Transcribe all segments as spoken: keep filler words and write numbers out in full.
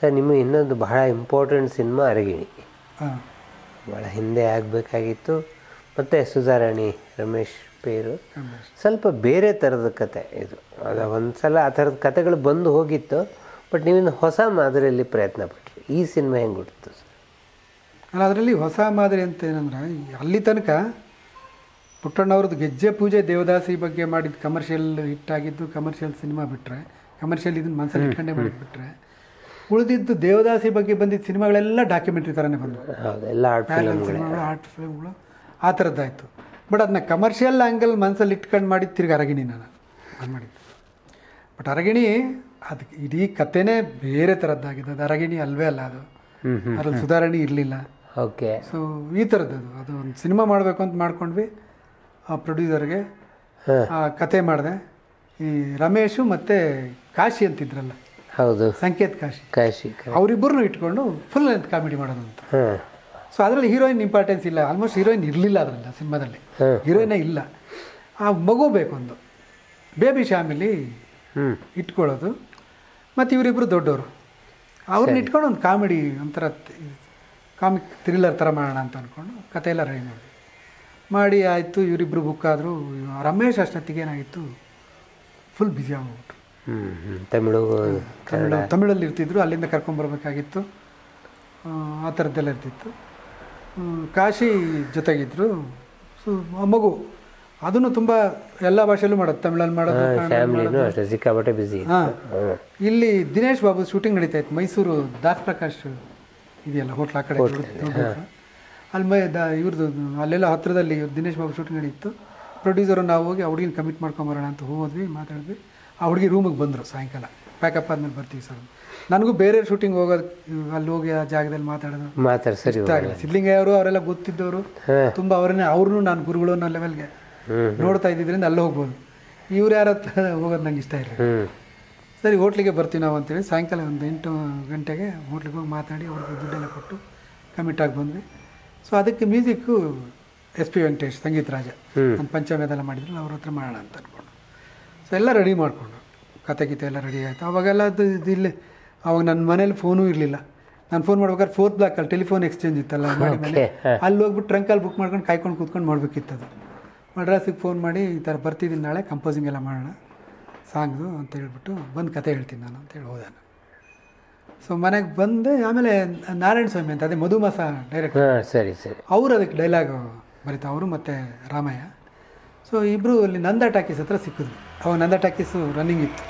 Sir ನಿಮಗೆ ಇನ್ನೊಂದು ಬಹಳ ಇಂಪಾರ್ಟೆಂಟ್ ಸಿನಿಮಾ ಅರಗಿಣಿ. ಹಾಂ, ಭಾಳ ಹಿಂದೆ ಆಗಬೇಕಾಗಿತ್ತು. ಮತ್ತು ಸುಧಾರಾಣಿ ರಮೇಶ್ ಪೇರು ಸ್ವಲ್ಪ ಬೇರೆ ಥರದ ಕತೆ ಇದು. ಅದು ಒಂದು ಸಲ ಆ ಥರದ ಕತೆಗಳು ಬಂದು ಹೋಗಿತ್ತು. ಬಟ್ ನೀವಿನ್ನು ಹೊಸ ಮಾದರಿಯಲ್ಲಿ ಪ್ರಯತ್ನ ಪಟ್ರಿ. ಈ ಸಿನಿಮಾ ಹೆಂಗೆ ಹುಟ್ಟಿತು ಸರ್? ಅಲ್ಲ, ಅದರಲ್ಲಿ ಹೊಸ ಮಾದರಿ ಅಂತ ಏನಂದ್ರೆ, ಅಲ್ಲಿ ತನಕ ಪುಟ್ಟಣ್ಣವ್ರದ್ದು ಗೆಜ್ಜೆ ಪೂಜೆ ದೇವದಾಸಿ ಬಗ್ಗೆ ಮಾಡಿದ್ದು ಕಮರ್ಷಿಯಲ್ ಹಿಟ್ಟಾಗಿದ್ದು ಕಮರ್ಷಿಯಲ್ ಸಿನಿಮಾ ಬಿಟ್ಟರೆ, ಕಮರ್ಷಿಯಲ್ ಇದನ್ನು ಮನಸ್ಸಲ್ಲಿ ಇಟ್ಕೊಂಡೇ ಮಾಡಿಬಿಟ್ರೆ, ಉಳಿದಿದ್ದು ದೇವದಾಸಿ ಬಗ್ಗೆ ಬಂದಿದ್ದ ಸಿನಿಮಾಗಳೆಲ್ಲ ಡಾಕ್ಯುಮೆಂಟ್ರಿ ಥರನೇ ಬಂದವು. ಎಲ್ಲ ಆರ್ಟ್ ಸಿನಿಮಾಗಳು, ಆರ್ಟ್ ಫಿಲ್ಮ್ಗಳು ಆ ಥರದ್ದಾಯಿತು. ಬಟ್ ಅದನ್ನ ಕಮರ್ಷಿಯಲ್ ಆ್ಯಂಗಲ್ ಮನಸ್ಸಲ್ಲಿ ಇಟ್ಕೊಂಡು ಮಾಡಿದ್ದು ತಿರ್ಗಿ ಅರಗಿಣಿ ನಾನು ಅದು ಮಾಡಿದ್ದು. ಬಟ್ ಅರಗಿಣಿ ಅದಕ್ಕೆ ಇಡೀ ಕಥೆನೇ ಬೇರೆ ಥರದ್ದಾಗಿದೆ. ಅದು ಅರಗಿಣಿ ಅಲ್ವೇ ಅಲ್ಲ, ಅದು ಅದ್ರಲ್ಲಿ ಸುಧಾರಣೆ ಇರಲಿಲ್ಲ. ಓಕೆ. ಸೊ ಈ ಥರದ್ದು ಅದು ಅದು ಒಂದು ಸಿನಿಮಾ ಮಾಡಬೇಕು ಅಂತ ಮಾಡ್ಕೊಂಡ್ವಿ. ಆ ಪ್ರೊಡ್ಯೂಸರ್ಗೆ ಆ ಕತೆ ಮಾಡಿದೆ. ಈ ರಮೇಶು ಮತ್ತು ಕಾಶಿ ಅಂತಿದ್ರಲ್ಲ, ಹೌದು, ಸಂಕೇತ್ ಕಾಶಿ ಕಾಶಿ ಅವರಿಬ್ಬರನ್ನು ಇಟ್ಕೊಂಡು ಫುಲ್ ಲೆಂತ್ ಕಾಮಿಡಿ ಮಾಡೋದು ಅಂತ. ಸೊ ಅದರಲ್ಲಿ ಹೀರೋಯಿನ್ ಇಂಪಾರ್ಟೆನ್ಸ್ ಇಲ್ಲ, ಆಲ್ಮೋಸ್ಟ್ ಹೀರೋಯಿನ್ ಇರಲಿಲ್ಲ ಅದರಲ್ಲಿ, ಆ ಸಿನಿಮಾದಲ್ಲಿ ಹೀರೋಯಿನೇ ಇಲ್ಲ. ಆ ಮಗು ಬೇಕು, ಒಂದು ಬೇಬಿ ಫ್ಯಾಮಿಲಿ ಇಟ್ಕೊಳ್ಳೋದು. ಮತ್ತು ಇವರಿಬ್ಬರು ದೊಡ್ಡವರು, ಅವ್ರನ್ನ ಇಟ್ಕೊಂಡು ಒಂದು ಕಾಮಿಡಿ ಒಂಥರ ಕಾಮಿಕ್ ಥ್ರಿಲ್ಲರ್ ಥರ ಮಾಡೋಣ ಅಂತ ಅಂದ್ಕೊಂಡು ಕತೆ ಎಲ್ಲ ರೆಡಿ ಮಾಡಿದ್ವಿ. ಮಾಡಿ ಆಯಿತು, ಇವರಿಬ್ಬರು ಬುಕ್ ಆದರು. ರಮೇಶ್ ಅಷ್ಟೊತ್ತಿಗೆ ಏನಾಗಿತ್ತು, ಫುಲ್ ಬ್ಯುಸಿ ಆಗ್ಬಿಟ್ರು. ತಮಿಳು ತಮಿಳು ತಮಿಳಲ್ಲಿ ಇರ್ತಿದ್ರು, ಅಲ್ಲಿಂದ ಕರ್ಕೊಂಬರ್ಬೇಕಾಗಿತ್ತು. ಆ ಥರದ್ದೆಲ್ಲ ಇರ್ತಿತ್ತು. ಕಾಶಿ ಜೊತೆಗಿದ್ರು. ಸೊ ಮಗು ಅದನ್ನು ತುಂಬ ಎಲ್ಲ ಭಾಷೆಯಲ್ಲೂ ಮಾಡೋದು, ತಮಿಳಲ್ಲಿ ಮಾಡೋದು, ಸಿಕ್ಕಾಪಟ್ಟೆ ಬಿಸಿ. ಹಾಂ, ಇಲ್ಲಿ ದಿನೇಶ್ ಬಾಬು ಶೂಟಿಂಗ್ ನಡೀತಾ ಇತ್ತು ಮೈಸೂರು ದಾಸ್ ಪ್ರಕಾಶ್ ಇದೆಯಲ್ಲ ಹೋಟ್ಲ್, ಆ ಕಡೆ ಅಲ್ಲಿ ಮೈ ದ ಇವ್ರದ್ದು ಅಲ್ಲೆಲ್ಲ ಹತ್ತಿರದಲ್ಲಿ ದಿನೇಶ್ ಬಾಬು ಶೂಟಿಂಗ್ ನಡೀತು. ಪ್ರೊಡ್ಯೂಸರು ನಾವು ಹೋಗಿ ಆ ಹುಡುಗಿನ ಕಮಿಟ್ ಮಾಡ್ಕೊಂಬರೋಣ ಅಂತ ಹೋದ್ವಿ, ಮಾತಾಡಿದ್ವಿ. ಆ ಹುಡುಗಿ ರೂಮಿಗೆ ಬಂದರು ಸಾಯಂಕಾಲ, ಪ್ಯಾಕಪ್ ಆದ್ಮೇಲೆ ಬರ್ತೀವಿ ಸರ್. ನನಗೂ ಬೇರೆ ಶೂಟಿಂಗ್ ಹೋಗೋದು, ಅಲ್ಲಿ ಹೋಗಿ ಆ ಜಾಗದಲ್ಲಿ ಮಾತಾಡೋದು ಮಾತಾಡಿ ಸರಿ ಇಷ್ಟ ಆಗಲ್ಲ. ಸಿದ್ಲಿಂಗಯ್ಯವರು ಅವರೆಲ್ಲ ಗೊತ್ತಿದ್ದವರು, ತುಂಬ ಅವ್ರನ್ನೇ ಅವ್ರನ್ನೂ ನಾನು ಗುರುಗಳು ಅನ್ನೋ ಲೆವೆಲ್ಗೆ ನೋಡ್ತಾ ಇದ್ದಿದ್ದರಿಂದ ಅಲ್ಲಿ ಹೋಗ್ಬೋದು. ಇವ್ರು ಯಾರ ಹತ್ರ ಹೋಗೋದು ನಂಗೆ ಇಷ್ಟ ಇಲ್ಲ. ಸರಿ ಹೋಟ್ಲಿಗೆ ಬರ್ತೀವಿ ನಾವು ಅಂತೇಳಿ ಸಾಯಂಕಾಲ ಒಂದು ಎಂಟು ಗಂಟೆಗೆ ಹೋಟ್ಲಿಗೆ ಹೋಗಿ ಮಾತಾಡಿ ಅವ್ರಿಗೆ ದುಡ್ಡೆಲ್ಲ ಕೊಟ್ಟು ಕಮಿಟಾಗಿ ಬಂದ್ವಿ. ಸೊ ಅದಕ್ಕೆ ಮ್ಯೂಸಿಕ್ಕು ಎಸ್ ಪಿ ವೆಂಕಟೇಶ್, ಸಂಗೀತ ರಾಜ, ನಾನು ಪಂಚಮೇದೆಲ್ಲ ಮಾಡಿದ್ರು, ಅವ್ರ ಹತ್ರ ಮಾಡೋಣ ಅಂತ ಅಂದ್ಕೊಂಡು. ಸೊ ಎಲ್ಲ ರೆಡಿ ಮಾಡಿಕೊಂಡು ಕತೆ ಗೀತೆ ಎಲ್ಲ ರೆಡಿ ಆಯಿತು. ಅವಾಗೆಲ್ಲ ಅದು ಇಲ್ಲಿ ಅವಾಗ ನನ್ನ ಮನೇಲಿ ಫೋನೂ ಇರಲಿಲ್ಲ. ನಾನು ಫೋನ್ ಮಾಡ್ಬೇಕಾದ್ರೆ ಫೋರ್ತ್ ಬ್ಲಾಕಲ್ಲಿ ಟೆಲಿಫೋನ್ ಎಕ್ಸ್ಚೇಂಜ್ ಇತ್ತಲ್ಲ, ಮಾಡಿ ಮೇಲೆ ಅಲ್ಲಿ ಹೋಗ್ಬಿಟ್ಟು ಟ್ರಂಕಲ್ಲಿ ಬುಕ್ ಮಾಡ್ಕೊಂಡು ಕಾಯ್ಕೊಂಡು ಕೂತ್ಕೊಂಡು ಮಾಡಬೇಕಿತ್ತು. ಅದು ಮಡ್ರಾಸಿಗೆ ಫೋನ್ ಮಾಡಿ ಈ ಥರ ಬರ್ತಿದ್ದೀನಿ ನಾಳೆ, ಕಂಪೋಸಿಂಗ್ ಎಲ್ಲ ಮಾಡೋಣ ಸಾಂಗ್ದು ಅಂತ ಹೇಳ್ಬಿಟ್ಟು ಬಂದು ಕತೆ ಹೇಳ್ತೀನಿ ನಾನು ಅಂತೇಳಿ ಹೋದೆ ನಾನು. ಸೊ ಮನೆಗೆ ಬಂದೆ. ಆಮೇಲೆ ನಾರಾಯಣ ಸ್ವಾಮಿ ಅಂತ, ಅದೇ ಮಧುಮಾಸ ಡೈರೆಕ್ಟರ್, ಸರಿ ಸರಿ, ಅವರು ಅದಕ್ಕೆ ಡೈಲಾಗ್ ಬರೀತಾ, ಅವರು ಮತ್ತು ರಾಮಯ್ಯ. ಸೊ ಇಬ್ಬರು ಅಲ್ಲಿ ನಂದ ಟಾಕೀಸ್ ಹತ್ರ ಸಿಕ್ಕಿದ್ರು. ಅವಾಗ ನಂದ ಟಾಕೀಸು ರನ್ನಿಂಗ್ ಇತ್ತು.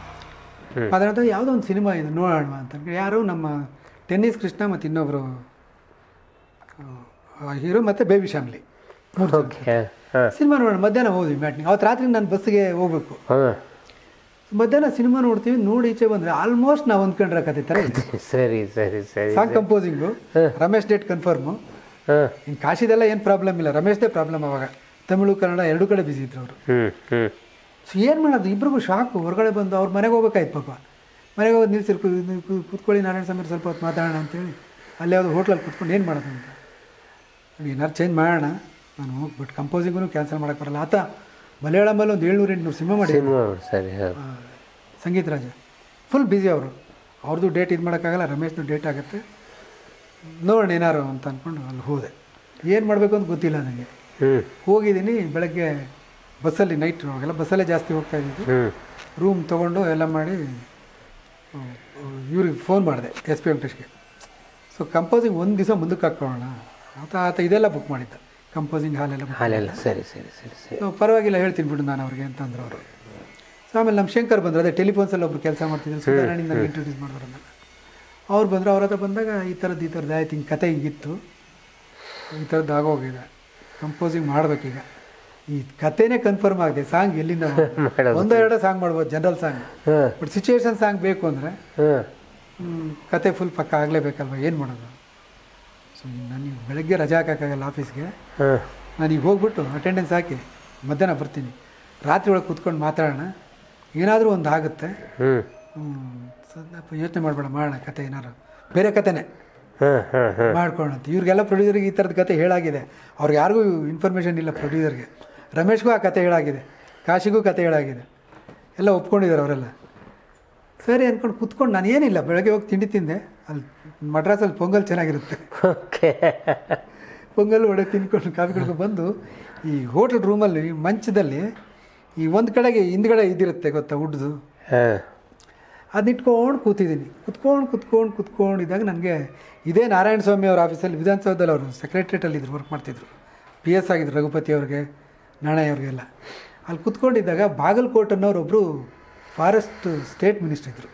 ಅದರ ಯಾವುದೋ ಒಂದು ಸಿನಿಮಾ ಇದೆ ನೋಡೋಣ ಅಂತ. ಯಾರು ನಮ್ಮ ಟೆನ್ನಿಸ್ ಕೃಷ್ಣ ಮತ್ತು ಇನ್ನೊಬ್ಬರು ಹೀರೋ ಮತ್ತು ಬೇಬಿ ಫ್ಯಾಮಿಲಿ ಮೂರು ಸಿನಿಮಾ ನೋಡೋಣ. ಮಧ್ಯಾಹ್ನ ಹೋದ್ವಿ ಮ್ಯಾಟ್ನಿಗೆ. ಅವತ್ತು ರಾತ್ರಿ ನಾನು ಬಸ್ಸಿಗೆ ಹೋಗ್ಬೇಕು. ಮಧ್ಯಾಹ್ನ ಸಿನಿಮಾ ನೋಡ್ತೀವಿ. ನೋಡಿ ಈಚೆ ಬಂದರೆ ಆಲ್ಮೋಸ್ಟ್ ನಾವು ಅಂದ್ಕೊಂಡ್ರೆ ಕತೆ ಥರ ಇದೆ. ಸರಿ ಸರಿ ಸರಿ. Song composing Ramesh date confirm. ಇನ್ನು ಕಾಶಿದೆಲ್ಲ ಏನು ಪ್ರಾಬ್ಲಮ್ ಇಲ್ಲ, ರಮೇಶ್ದೇ ಪ್ರಾಬ್ಲಮ್. ಅವಾಗ ತಮಿಳು ಕನ್ನಡ ಎರಡು ಕಡೆ ಬಿಸಿ ಇದ್ರು ಅವರು. ಸೊ ಏನು ಮಾಡೋದು, ಇಬ್ರಿಗೂ ಶಾಕು. ಹೊರಗಡೆ ಬಂದು ಅವ್ರ ಮನೆಗೆ ಹೋಗ್ಬೇಕಾಯ್ತು ಪಾಪ. ಮನೆಗೆ ಹೋಗಿ ನಿಲ್ಸಿರ್ ಕೂತ್ಕೊಳ್ಳಿ ನಾರಾಯಣ ಸ್ವಾಮಿ ಸ್ವಲ್ಪ ಹೊತ್ತು ಮಾತಾಡೋಣ ಅಂತೇಳಿ ಅಲ್ಲಿ ಯಾವುದೋ ಹೋಟ್ಲಲ್ಲಿ ಕೂತ್ಕೊಂಡು ಏನು ಮಾಡೋದು ಅಂತ. ಏನಾರು ಚೇಂಜ್ ಮಾಡೋಣ ನಾನು ಹೋಗ್ಬಿಟ್ಟು, ಕಂಪೋಸಿಂಗೂ ಕ್ಯಾನ್ಸಲ್ ಮಾಡೋಕ್ಕೆ ಬರಲ್ಲ. ಆತ ಮಲಯಾಳಮಲ್ಲಿ ಒಂದು ಏಳ್ನೂರು ಎಂಟುನೂರು ಸಿನಿಮಾ ಮಾಡಿ, ಸರಿ, ಸಂಗೀತ ರಾಜ ಫುಲ್ ಬ್ಯುಸಿ ಅವರು. ಅವ್ರದ್ದು ಡೇಟ್ ಇದು ಮಾಡೋಕ್ಕಾಗಲ್ಲ, ರಮೇಶ್ದು ಡೇಟ್ ಆಗುತ್ತೆ, ನೋಡೋಣ ಏನಾರು ಅಂತ ಅಂದ್ಕೊಂಡು ಅಲ್ಲಿ ಹೋದೆ. ಏನು ಮಾಡಬೇಕು ಅಂತ ಗೊತ್ತಿಲ್ಲ ನನಗೆ. ಹೋಗಿದ್ದೀನಿ ಬೆಳಗ್ಗೆ ಬಸ್ಸಲ್ಲಿ, ನೈಟ್ ಅವಾಗೆಲ್ಲ ಬಸ್ಸಲ್ಲೇ ಜಾಸ್ತಿ ಹೋಗ್ತಾ ಇದ್ದಿದ್ದು. ರೂಮ್ ತೊಗೊಂಡು ಎಲ್ಲ ಮಾಡಿ ಇವ್ರಿಗೆ ಫೋನ್ ಮಾಡಿದೆ, ಎಸ್ ಪಿ ವೆಂಕಟೇಶ್ಗೆ. ಸೊ ಕಂಪೋಸಿಂಗ್ ಒಂದು ದಿವಸ ಮುಂದಕ್ಕೆ ಹಾಕ್ಕೊಳ್ಳೋಣ ಆತ ಆತ ಇದೆಲ್ಲ ಬುಕ್ ಮಾಡಿದ್ದ, ಕಂಪೋಸಿಂಗ್ ಹಾಲೆಲ್ಲ ಹಾಲೆಲ್ಲ. ಸರಿ ಸರಿ ಸರಿ ಸರಿ. ಸೊ ಪರವಾಗಿಲ್ಲ ಹೇಳ್ತೀನಿ ಬಿಡು ನಾನು ಅವ್ರಿಗೆ ಅಂತಂದ್ರು ಅವರು. ಸೊ ಆಮೇಲೆ ನಮ್ಮ ಶಂಕರ್ ಬಂದರು, ಅದೇ ಟೆಲಿಫೋನ್ಸಲ್ಲಿ ಒಬ್ರು ಕೆಲಸ ಮಾಡ್ತಿದ್ರು, ಸುಧಾರಾಣಿಂದ ನನಗೆ ಇಂಟ್ರೊಡ್ಯೂಸ್ ಮಾಡಿದ್ರು. ನಾನು ಅವ್ರು ಬಂದರು. ಅವ್ರ ಹತ್ರ ಬಂದಾಗ ಈ ಥರದ್ದು ಈ ಥರದ್ದು ಆಯ್ತು, ಹಿಂಗೆ ಕತೆ ಹಿಂಗಿತ್ತು, ಈ ಥರದ್ದು ಆಗೋಗಿದೆ, ಕಂಪೋಸಿಂಗ್ ಮಾಡಬೇಕೀಗ. ಈ ಕತೆನೇ ಕನ್ಫರ್ಮ್ ಆಗಿದೆ. ಸಾಂಗ್ ಎಲ್ಲಿಂದ ಒಂದೋ ಎರಡೋ ಸಾಂಗ್ ಮಾಡ್ಬೋದು, general song. But situation song ಬೇಕು ಅಂದರೆ ಕತೆ ಫುಲ್ ಪಕ್ಕ ಆಗಲೇಬೇಕಲ್ವ, ಏನು ಮಾಡೋದು. ಸೊ ನನಗೆ ಬೆಳಗ್ಗೆ ರಜೆ ಹಾಕೋಕ್ಕಾಗಲ್ಲ ಆಫೀಸ್ಗೆ. ನಾನೀಗ ಹೋಗ್ಬಿಟ್ಟು ಅಟೆಂಡೆನ್ಸ್ ಹಾಕಿ ಮಧ್ಯಾಹ್ನ ಬರ್ತೀನಿ. ರಾತ್ರಿ ಒಳಗೆ ಕೂತ್ಕೊಂಡು ಮಾತಾಡೋಣ, ಏನಾದರೂ ಒಂದು ಆಗುತ್ತೆ. ಸ್ವಲ್ಪ ಯೋಚನೆ ಮಾಡಬೇಡ, ಮಾಡೋಣ ಕತೆ, ಏನಾರು ಬೇರೆ ಕತೆನೇ ಮಾಡ್ಕೊಳ್ಳೋಣ ಅಂತ. ಇವ್ರಿಗೆಲ್ಲ ಪ್ರೊಡ್ಯೂಸರ್ಗೆ ಈ ಥರದ ಕತೆ ಹೇಳಾಗಿದೆ. ಅವ್ರಿಗೆ ಯಾರಿಗೂ ಇನ್ಫಾರ್ಮೇಷನ್ ಇಲ್ಲ. ಪ್ರೊಡ್ಯೂಸರ್ಗೆ, ರಮೇಶ್ಗೂ ಆ ಕತೆ ಹೇಳಾಗಿದೆ, ಕಾಶಿಗೂ ಕತೆ ಹೇಳಾಗಿದೆ, ಎಲ್ಲ ಒಪ್ಕೊಂಡಿದ್ದಾರೆ ಅವರೆಲ್ಲ. ಸರಿ ಅಂದ್ಕೊಂಡು ಕುತ್ಕೊಂಡು ನಾನು ಏನಿಲ್ಲ ಬೆಳಗ್ಗೆ ಹೋಗಿ ತಿಂಡಿ ತಿಂದೆ. ಅಲ್ಲಿ ಮಡ್ರಾಸಲ್ಲಿ ಪೊಂಗಲ್ ಚೆನ್ನಾಗಿರುತ್ತೆ, ಓಕೆ. ಪೊಂಗಲ್ ವಡೆ ತಿನ್ಕೊಂಡು ಕಾಫಿ ಕುಡ್ಕೊಂಡು ಬಂದು ಈ ಹೋಟೆಲ್ ರೂಮಲ್ಲಿ ಮಂಚದಲ್ಲಿ ಈ ಒಂದು ಕಡೆಗೆ ಹಿಂದ್ಗಡೆ ಇದಿರುತ್ತೆ ಗೊತ್ತಾ ಉಡ್ದು, ಅದನ್ನ ಇಟ್ಕೊಂಡು ಕೂತಿದ್ದೀನಿ. ಕುತ್ಕೊಂಡು ಕುತ್ಕೊಂಡು ಕುತ್ಕೊಂಡಿದ್ದಾಗ ನನಗೆ ಇದೇ ನಾರಾಯಣ ಸ್ವಾಮಿ ಅವ್ರ ಆಫೀಸಲ್ಲಿ ವಿಧಾನಸೌಧದಲ್ಲಿ ಅವರು ಸೆಕ್ರೆಟ್ರೇಟಲ್ಲಿ ಇದ್ರು, ವರ್ಕ್ ಮಾಡ್ತಿದ್ರು, ಪಿ ಎಸ್ ಆಗಿದ್ರು ರಘುಪತಿ ಅವ್ರಿಗೆ, ನಾಣಯ್ಯ ಅವ್ರಿಗೆಲ್ಲ. ಅಲ್ಲಿ ಕುತ್ಕೊಂಡಿದ್ದಾಗ ಬಾಗಲಕೋಟ್ ಅನ್ನೋರೊಬ್ಬರು ಫಾರೆಸ್ಟ್ ಸ್ಟೇಟ್ ಮಿನಿಸ್ಟರ್ ಇದ್ದರು.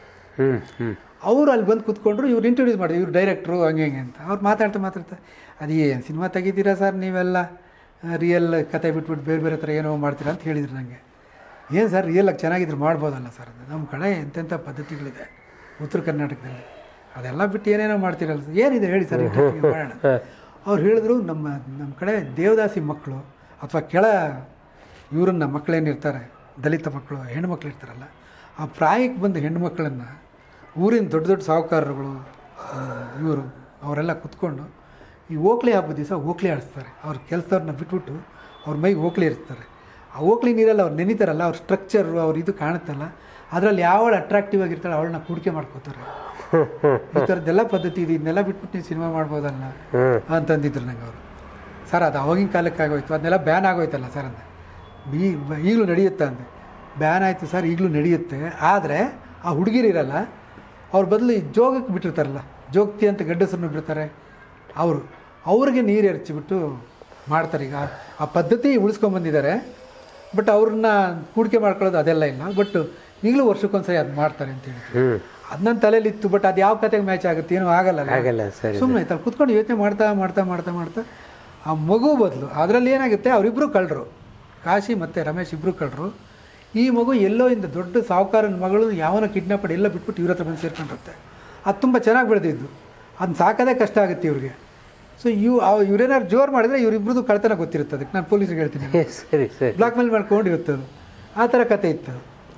ಅವರು ಅಲ್ಲಿ ಬಂದು ಕೂತ್ಕೊಂಡ್ರು. ಇವ್ರು ಇಂಟ್ರೊಡ್ಯೂಸ್ ಮಾಡಿದ್ರು, ಇವ್ರು ಡೈರೆಕ್ಟ್ರು ಹಂಗೆ ಹಿಂಗೆ ಅಂತ. ಅವ್ರು ಮಾತಾಡ್ತಾ ಮಾತಾಡ್ತಾ ಅದು ಏನು ಸಿನಿಮಾ ತೆಗಿತೀರಾ ಸರ್ ನೀವೆಲ್ಲ, ರಿಯಲ್ ಕತೆ ಬಿಟ್ಬಿಟ್ಟು ಬೇರೆ ಬೇರೆ ಥರ ಏನೋ ಮಾಡ್ತೀರಾ ಅಂತ ಹೇಳಿದ್ರು ನನಗೆ. ಏನು ಸರ್ ರಿಯಲಾಗಿ ಚೆನ್ನಾಗಿದ್ರು ಮಾಡ್ಬೋದಲ್ಲ ಸರ್ ಅದು, ನಮ್ಮ ಕಡೆ ಎಂತೆಂಥ ಪದ್ಧತಿಗಳಿದೆ ಉತ್ತರ ಕರ್ನಾಟಕದಲ್ಲಿ, ಅದೆಲ್ಲ ಬಿಟ್ಟು ಏನೇನೋ ಮಾಡ್ತೀರಲ್ಲ ಸರ್, ಏನಿದೆ ಹೇಳಿ ಸರ್ ಇಂಟರ್ವ್ಯೂ ಮಾಡೋಣ. ಅವ್ರು ಹೇಳಿದ್ರು ನಮ್ಮ ನಮ್ಮ ಕಡೆ ದೇವದಾಸಿ ಮಕ್ಕಳು ಅಥವಾ ಕೆಳ ಇವ್ರನ್ನ ಮಕ್ಕಳೇನಿರ್ತಾರೆ ದಲಿತ ಮಕ್ಕಳು ಹೆಣ್ಣುಮಕ್ಳು ಇರ್ತಾರಲ್ಲ, ಆ ಪ್ರಾಯಕ್ಕೆ ಬಂದ ಹೆಣ್ಣುಮಕ್ಕಳನ್ನು ಊರಿನ ದೊಡ್ಡ ದೊಡ್ಡ ಸಾಹುಕಾರರುಗಳು ಇವರು ಅವರೆಲ್ಲ ಕುತ್ಕೊಂಡು ಈ ಓಕ್ಲಿ ಹಬ್ಬದ ದಿವಸ ಓಕ್ಲಿ ಆಡಿಸ್ತಾರೆ. ಅವ್ರ ಕೆಲಸದವ್ರನ್ನ ಬಿಟ್ಬಿಟ್ಟು ಅವ್ರ ಮೈಗೆ ಓಕ್ಲಿ ಇರ್ತಾರೆ. ಆ ಓಕ್ಲಿ ನೀರಲ್ಲಿ ಅವ್ರು ನೆನಿತಾರಲ್ಲ, ಅವ್ರ ಸ್ಟ್ರಕ್ಚರು ಅವ್ರ ಇದು ಕಾಣುತ್ತಲ್ಲ, ಅದರಲ್ಲಿ ಯಾವಳು ಅಟ್ರಾಕ್ಟಿವ್ ಆಗಿರ್ತಾಳೆ ಅವಳನ್ನ ಕೂಡಿಕೆ ಮಾಡ್ಕೋತಾರೆ. ಈ ಥರದ್ದೆಲ್ಲ ಪದ್ಧತಿ ಇದೆ, ಇದನ್ನೆಲ್ಲ ಬಿಟ್ಬಿಟ್ಟು ನೀವು ಸಿನಿಮಾ ಮಾಡ್ಬೋದಲ್ಲ ಅಂತಂದಿದ್ರು ನಂಗೆ ಅವರು. ಸರ್ ಅದು ಅವಾಗಿನ ಕಾಲಕ್ಕೆ ಆಗೋಯ್ತು, ಅದನ್ನೆಲ್ಲ ಬ್ಯಾನ್ ಆಗೋಯ್ತಲ್ಲ ಸರ್ ಅಂದೆ. ಈ ಈಗಲೂ ನಡೆಯುತ್ತೆ ಅಂದೆ. ಬ್ಯಾನ್ ಆಯಿತು ಸರ್, ಈಗಲೂ ನಡೆಯುತ್ತೆ. ಆದರೆ ಆ ಹುಡುಗಿರಿರಲ್ಲ, ಅವ್ರ ಬದಲು ಈ ಜೋಗಕ್ಕೆ ಬಿಟ್ಟಿರ್ತಾರಲ್ಲ, ಜೋಗ್ತಿ ಅಂತ ಗಡ್ಡಸರನ್ನು ಬಿಡ್ತಾರೆ, ಅವರು ಅವ್ರಿಗೆ ನೀರು ಎರಚಿಬಿಟ್ಟು ಮಾಡ್ತಾರೆ. ಈಗ ಆ ಪದ್ಧತಿ ಉಳಿಸ್ಕೊಂಬಂದಿದ್ದಾರೆ, ಬಟ್ ಅವ್ರನ್ನ ಕೂಡಿಕೆ ಮಾಡ್ಕೊಳ್ಳೋದು ಅದೆಲ್ಲ ಇಲ್ಲ. ಬಟ್ ಈಗಲೂ ವರ್ಷಕ್ಕೊಂದ್ಸರಿ ಅದು ಮಾಡ್ತಾರೆ ಅಂತ ಹೇಳಿದ್ರು. ಅದು ನನ್ನ ತಲೆಯಲ್ಲಿತ್ತು, ಬಟ್ ಅದು ಯಾವ ಕತೆಗೆ ಮ್ಯಾಚ್ ಆಗುತ್ತೆ ಏನೂ ಆಗಲ್ಲ ಆಗಲ್ಲ ಸುಮ್ಮನೆ ಆಯ್ತಲ್ಲ ಕುತ್ಕೊಂಡು ಯೋಚನೆ ಮಾಡ್ತಾ ಮಾಡ್ತಾ ಮಾಡ್ತಾ ಮಾಡ್ತಾ ಆ ಮಗು ಬದಲು ಅದರಲ್ಲಿ ಏನಾಗುತ್ತೆ, ಅವರಿಬ್ಬರು ಕಳ್ಳರು, ಕಾಶಿ ಮತ್ತು ರಮೇಶ್ ಇಬ್ಬರು ಕಳ್ಳರು. ಈ ಮಗು ಎಲ್ಲೋ ಇಂದ ದೊಡ್ಡ ಸಾಹುಕಾರನ ಮಗಳು ಯಾವನೋ ಕಿಡ್ನಾಪ್ ಮಾಡಿ ಎಲ್ಲ ಬಿಟ್ಬಿಟ್ಟು ಇವ್ರ ಹತ್ರ ಬಂದು ಸೇರ್ಕೊಂಡಿರುತ್ತೆ. ಅದು ತುಂಬ ಚೆನ್ನಾಗಿ ಬೆಳೆದಿದ್ದು, ಅದನ್ನ ಸಾಕೋದೇ ಕಷ್ಟ ಆಗುತ್ತೆ ಇವ್ರಿಗೆ. ಸೊ ಇವು ಇವ್ರೇನಾದ್ರು ಜೋರು ಮಾಡಿದರೆ ಇವರಿಬ್ರದ್ದು ಕಳ್ತನ ಗೊತ್ತಿರುತ್ತೆ. ಅದಕ್ಕೆ ನಾನು ಪೊಲೀಸ್ಗೆ ಹೇಳ್ತೀನಿ, ಸರಿ ಸರಿ ಬ್ಲಾಕ್ ಮೇಲ್ ಮಾಡ್ಕೊಂಡಿರುತ್ತೆ ಅದು. ಆ ಥರ ಕತೆ ಇತ್ತು.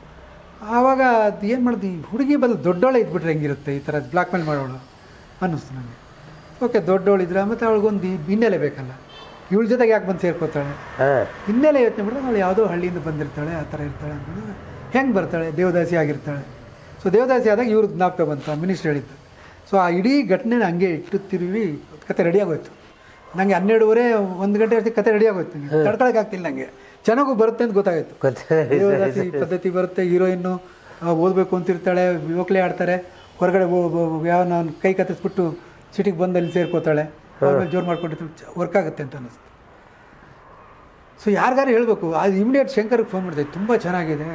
ಆವಾಗ ಅದು ಏನು ಮಾಡಿದ್ವಿ, ಹುಡುಗಿ ಬದಲು ದೊಡ್ಡೋಳೆ ಇದ್ಬಿಟ್ರೆ ಹೆಂಗಿರುತ್ತೆ ಈ ಥರ ಬ್ಲಾಕ್ ಮೇಲ್ ಮಾಡೋಳು ಅನ್ನಿಸ್ತು ನನಗೆ. ಓಕೆ ದೊಡ್ಡವಳಿದ್ರೆ ಮತ್ತು ಅವಳಿಗೊಂದು ಹಿನ್ನೆಲೆ ಬೇಕಲ್ಲ, ಇವಳ ಜೊತೆಗೆ ಯಾಕೆ ಬಂದು ಸೇರ್ಕೋತಾಳೆ, ಹಿನ್ನೆಲೆ ಯೋಚನೆ ಮಾಡಿದ್ರೆ ಅವಳು ಯಾವುದೋ ಹಳ್ಳಿಯಿಂದ ಬಂದಿರ್ತಾಳೆ, ಆ ಥರ ಇರ್ತಾಳೆ ಅಂತ. ಹೆಂಗೆ ಬರ್ತಾಳೆ, ದೇವದಾಸಿ ಆಗಿರ್ತಾಳೆ. ಸೊ ದೇವದಾಸಿ ಆದಾಗ ಇವ್ರದ್ದು ಜ್ಞಾಪಕ ಬಂತು, ಮಿನಿಸ್ಟರ್ ಹೇಳಿದ್ದು. ಸೊ ಆ ಇಡೀ ಘಟನೆನ ಹಂಗೆ ಇಟ್ಟು ತಿರುವಿ ಕತೆ ರೆಡಿಯಾಗೋಯ್ತು. ನನಗೆ ಹನ್ನೆರಡುವರೆ ಒಂದು ಗಂಟೆ ಅಷ್ಟೇ ಕತೆ ರೆಡಿಯಾಗೋಯ್ತು. ನನಗೆ ತಡ್ಕೊಳಕ್ಕೆ ಆಗ್ತಿಲ್ಲ, ನನಗೆ ಚೆನ್ನಾಗೂ ಬರುತ್ತೆ ಅಂತ ಗೊತ್ತಾಗೋಯ್ತು. ದೇವದಾಸಿ ಪದ್ಧತಿ ಬರುತ್ತೆ, ಹೀರೋಯಿನ್ನು ಓದಬೇಕು ಅಂತಿರ್ತಾಳೆ, ಓಕ್ಲೆ ಆಡ್ತಾರೆ, ಹೊರಗಡೆ ಯಾವ ನಾನು ಕೈ ಕತ್ತಿಸ್ಬಿಟ್ಟು ಸಿಟಿಗೆ ಬಂದು ಅಲ್ಲಿ ಸೇರ್ಕೋತಾಳೆ, ಆಮೇಲೆ ಜೋರು ಮಾಡ್ಕೊಂಡಿರ್ತಾಳೆ, ವರ್ಕ್ ಆಗುತ್ತೆ ಅಂತ ಅನ್ನಿಸ್ತು. ಸೊ ಯಾರಿಗಾರು ಹೇಳಬೇಕು, ಅದು ಇಮಿಡಿಯೇಟ್ ಶಂಕರ್ಗೆ ಫೋನ್ ಮಾಡಿದೆ, ತುಂಬ ಚೆನ್ನಾಗಿದೆ,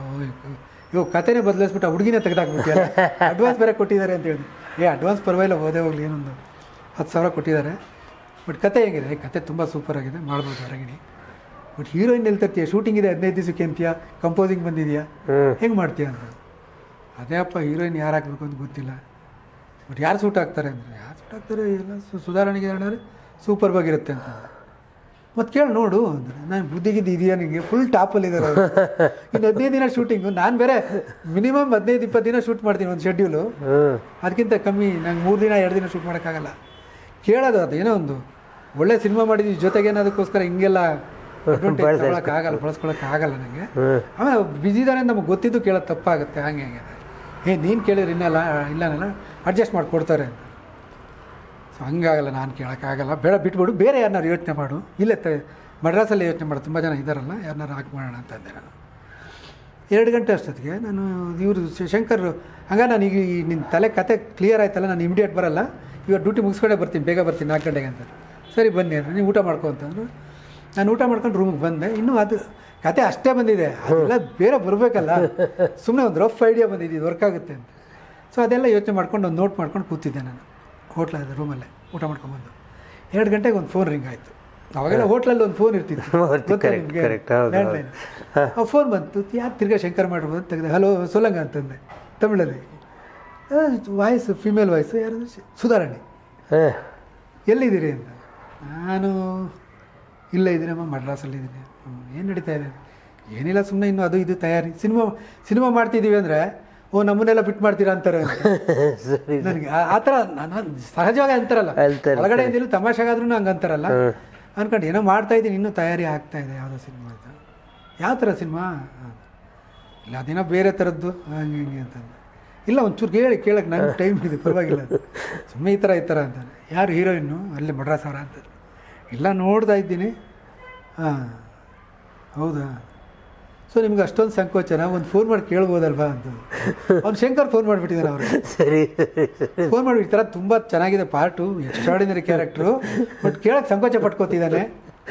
ಇವಾಗ ಕತೆನೇ ಬದಲಾಯಿಸ್ಬಿಟ್ಟು ಆ ಹುಡುಗಿನೇ ತೆಗೆದಾಕ್ಬಿಟ್ಟಿಲ್ಲ, ಅಡ್ವಾನ್ಸ್ ಬೇರೆ ಕೊಟ್ಟಿದ್ದಾರೆ ಅಂತ ಹೇಳಿದೆ. ಏ ಅಡ್ವಾನ್ಸ್ ಪರವಾಗಿಲ್ಲ, ಹೋದೇ ಹೋಗಲಿ, ಏನೊಂದು ಹತ್ತು ಸಾವಿರ ಕೊಟ್ಟಿದ್ದಾರೆ, ಬಟ್ ಕತೆ ಹೇಗಿದೆ, ಕತೆ ತುಂಬ ಸೂಪರಾಗಿದೆ, ಮಾಡ್ಬೋದು ಹೊರಗಿನಿ. ಬಟ್ ಹೀರೋಯಿನ್ ಎಲ್ಲಿ ತರ್ತೀಯ, ಶೂಟಿಂಗ್ ಇದೆ ಹದಿನೈದು ದಿವಸಕ್ಕೆ ಅಂತೀಯ, ಕಂಪೋಸಿಂಗ್ ಬಂದಿದೆಯಾ, ಹೆಂಗೆ ಮಾಡ್ತೀಯ ಅಂತ. ಅದೇ ಅಪ್ಪ ಹೀರೋಯಿನ್ ಯಾರು ಹಾಕಬೇಕು ಅಂತ ಗೊತ್ತಿಲ್ಲ, ಬಟ್ ಯಾರು ಸೂಟ್ ಆಗ್ತಾರೆ ಅಂದರೆ ಯಾರು ಸೂಟ್ ಆಗ್ತಾರೆ ಎಲ್ಲ ಸುಧಾರಣೆಗೆ ಹೇಳಿದ್ರೆ ಸೂಪರ್ ಆಗಿರುತ್ತೆ ಅಂತ. ಮತ್ತು ಕೇಳಿ ನೋಡು ಅಂದರೆ ನಾನು ಬುದ್ಧಿಗಿದ್ದು ಇದೆಯಾ ನಿಮಗೆ, ಫುಲ್ ಟಾಪಲ್ಲಿದ್ದಾರೆ ಅವರು. ಇನ್ನು ಹದಿನೈದು ದಿನ ಶೂಟಿಂಗು, ನಾನು ಬೇರೆ ಮಿನಿಮಮ್ ಹದಿನೈದು ಇಪ್ಪತ್ತು ದಿನ ಶೂಟ್ ಮಾಡ್ತೀನಿ ಒಂದು ಶೆಡ್ಯೂಲು, ಅದಕ್ಕಿಂತ ಕಮ್ಮಿ ನಂಗೆ ಮೂರು ದಿನ ಎರಡು ದಿನ ಶೂಟ್ ಮಾಡೋಕ್ಕಾಗಲ್ಲ. ಕೇಳೋದು ಅದು ಏನೋ ಒಂದು ಒಳ್ಳೆ ಸಿನಿಮಾ ಮಾಡಿದ್ವಿ, ಜೊತೆಗೆ ಏನದಕ್ಕೋಸ್ಕರ ಹಿಂಗೆಲ್ಲ ಬಳಸ್ಕೊಳಕ್ಕಾಗಲ್ಲ ಬಳಸ್ಕೊಳಕ್ಕಾಗಲ್ಲ ನನಗೆ. ಆಮೇಲೆ ಬಿಸಿ ಇದ್ದಾರೆ ಅಂತ ನಮಗೆ ಗೊತ್ತಿದ್ದು ಕೇಳೋದು ತಪ್ಪಾಗುತ್ತೆ, ಹಾಗೆ ಹಂಗೆ ಏ ನೀನು ಕೇಳಿದ್ರೆ ಇನ್ನಲ್ಲ ಇಲ್ಲನಲ್ಲ ಅಡ್ಜಸ್ಟ್ ಮಾಡಿ ಕೊಡ್ತಾರೆ ಅಂತ. ಸೊ ಹಂಗಾಗಲ್ಲ, ನಾನು ಕೇಳೋಕ್ಕಾಗಲ್ಲ, ಬೇಡ ಬಿಟ್ಬಿಡು, ಬೇರೆ ಯಾರನ್ನಾರು ಯೋಚನೆ ಮಾಡು, ಇಲ್ಲೇ ತ ಮಡ್ರಾಸಲ್ಲೇ ಯೋಚನೆ ಮಾಡು, ತುಂಬ ಜನ ಇದ್ದಾರಲ್ಲ, ಯಾರನ್ನಾರು ಹಾಕಿ ಮಾಡೋಣ ಅಂತ ಅಂದೆ ನಾನು. ಎರಡು ಗಂಟೆ ಅಷ್ಟೊತ್ತಿಗೆ ನಾನು ಇವರು ಶಂಕರ್, ಹಂಗ ನಾನು ಈಗ ನಿನ್ನ ತಲೆ ಕತೆ ಕ್ಲಿಯರ್ ಆಯ್ತಲ್ಲ, ನಾನು ಇಮಿಡಿಯೇಟ್ ಬರಲ್ಲ, ಇವಾಗ ಡ್ಯೂಟಿ ಮುಗಿಸ್ಕೊಂಡೇ ಬರ್ತೀನಿ, ಬೇಗ ಬರ್ತೀನಿ ನಾಲ್ಕು ಗಂಟೆಗೆ ಅಂತ. ಸರಿ ಬನ್ನಿ ಅಂದರೆ ನೀವು ಊಟ ಮಾಡ್ಕೊ ಅಂತಂದರು. ನಾನು ಊಟ ಮಾಡ್ಕೊಂಡು ರೂಮಿಗೆ ಬಂದೆ. ಇನ್ನೂ ಅದು ಕತೆ ಅಷ್ಟೇ ಬಂದಿದೆ, ಅದೆಲ್ಲ ಬೇರೆ ಬರಬೇಕಲ್ಲ, ಸುಮ್ಮನೆ ಒಂದು ರಫ್ ಐಡಿಯಾ ಬಂದಿದೆ, ಇದು ವರ್ಕ್ ಆಗುತ್ತೆ ಅಂತ. ಸೊ ಅದೆಲ್ಲ ಯೋಚನೆ ಮಾಡ್ಕೊಂಡು ಒಂದು ನೋಟ್ ಮಾಡ್ಕೊಂಡು ಕೂತಿದ್ದೆ ನಾನು ಹೋಟ್ಲಲ್ಲಿ ರೂಮಲ್ಲೇ ಊಟ ಮಾಡ್ಕೊಂಬಂದು. ಎರಡು ಗಂಟೆಗೆ ಒಂದು ಫೋನ್ ರಿಂಗ್ ಆಯಿತು. ಅವಾಗೆಲ್ಲ ಹೋಟ್ಲಲ್ಲಿ ಒಂದು ಫೋನ್ ಇರ್ತಿತ್ತು, ಲ್ಯಾಂಡ್ಲೈನ್. ಆ ಫೋನ್ ಬಂತು, ಯಾರು ತಿರ್ಗಾ ಶಂಕರ್ ಮಾಡಿರ್ಬೋದು ಅಂತ ತೆಗೆದೆ. ಹಲೋ ಸೊಲ್ಲಂಗ ಅಂತಂದೆ ತಮಿಳಲ್ಲಿ, ವಾಯ್ಸ್ ಫಿಮೇಲ್ ವಾಯ್ಸು, ಯಾರು ಸುಧಾರಣೆ, ಎಲ್ಲಿದ್ದೀರಿ ಅಂತ. ನಾನು ಇಲ್ಲ ಇದ್ದೀನಮ್ಮ ಮಡ್ರಾಸಲ್ಲಿದ್ದೀನಿ. ಏನು ನಡೀತಾ ಇದೆ? ಏನಿಲ್ಲ, ಸುಮ್ಮನೆ ಇನ್ನೂ ಅದು ಇದು ತಯಾರಿ, ಸಿನಿಮಾ ಸಿನಿಮಾ ಮಾಡ್ತಿದ್ದೀವಿ ಅಂದರೆ ಓ ನಮ್ಮನ್ನೆಲ್ಲ ಬಿಟ್ಟು ಮಾಡ್ತೀರಾ ಅಂತಾರೆ ನನಗೆ. ಆ ಥರ ನಾನು ಸಹಜವಾಗಿ ಅಂತಾರಲ್ಲ, ಒಳಗಡೆ ಇದ್ದಿಲ್ಲ ತಮಾಷೆಗಾದ್ರೂ ಹಂಗೆ ಅಂತಾರಲ್ಲ ಅನ್ಕೊಂಡು ಏನೋ ಮಾಡ್ತಾ ಇದ್ದೀನಿ, ಇನ್ನೂ ತಯಾರಿ ಆಗ್ತಾ ಇದೆ ಯಾವುದೋ ಸಿನಿಮಾ ಅಂತ. ಯಾವ ಥರ ಸಿನಿಮಾ? ಇಲ್ಲ ಅದೇನೋ ಬೇರೆ ಥರದ್ದು ಹಂಗೆ ಹಿಂಗೆ ಅಂತಂದು. ಇಲ್ಲ ಒಂಚೂರು ಹೇಳಿ ಕೇಳಕ್ಕೆ ನನಗೆ ಟೈಮ್ ಇದೆ ಪರವಾಗಿಲ್ಲ ಸುಮ್ಮನೆ ಈ ಥರ ಈ ಥರ ಅಂತಾನೆ. ಯಾರು ಹೀರೋಯಿನ್ನು? ಅಲ್ಲಿ ಮಡ್ರಾಸ್ ಅವರ ಅಂತ. ಇಲ್ಲ ನೋಡ್ತಾ ಇದ್ದೀನಿ. ಹಾಂ ಹೌದಾ, ಸೊ ನಿಮ್ಗೆ ಅಷ್ಟೊಂದು ಸಂಕೋಚನ, ಒಂದು ಫೋನ್ ಮಾಡಿ ಕೇಳ್ಬೋದಲ್ವಾ ಅಂತ. ಅವ್ನು ಶಂಕರ್ ಫೋನ್ ಮಾಡಿಬಿಟ್ಟಿದ್ದಾನೆ ಅವ್ರಿಗೆ. ಸರಿ ಫೋನ್ ಮಾಡಿ ಈ ಥರ ತುಂಬ ಚೆನ್ನಾಗಿದೆ ಪಾರ್ಟು, ಎಕ್ಸ್ಟ್ರಾಡಿನರಿ ಕ್ಯಾರೆಕ್ಟ್ರು, ಬಟ್ ಕೇಳಕ್ಕೆ ಸಂಕೋಚ ಪಟ್ಕೋತಿದ್ದಾನೆ,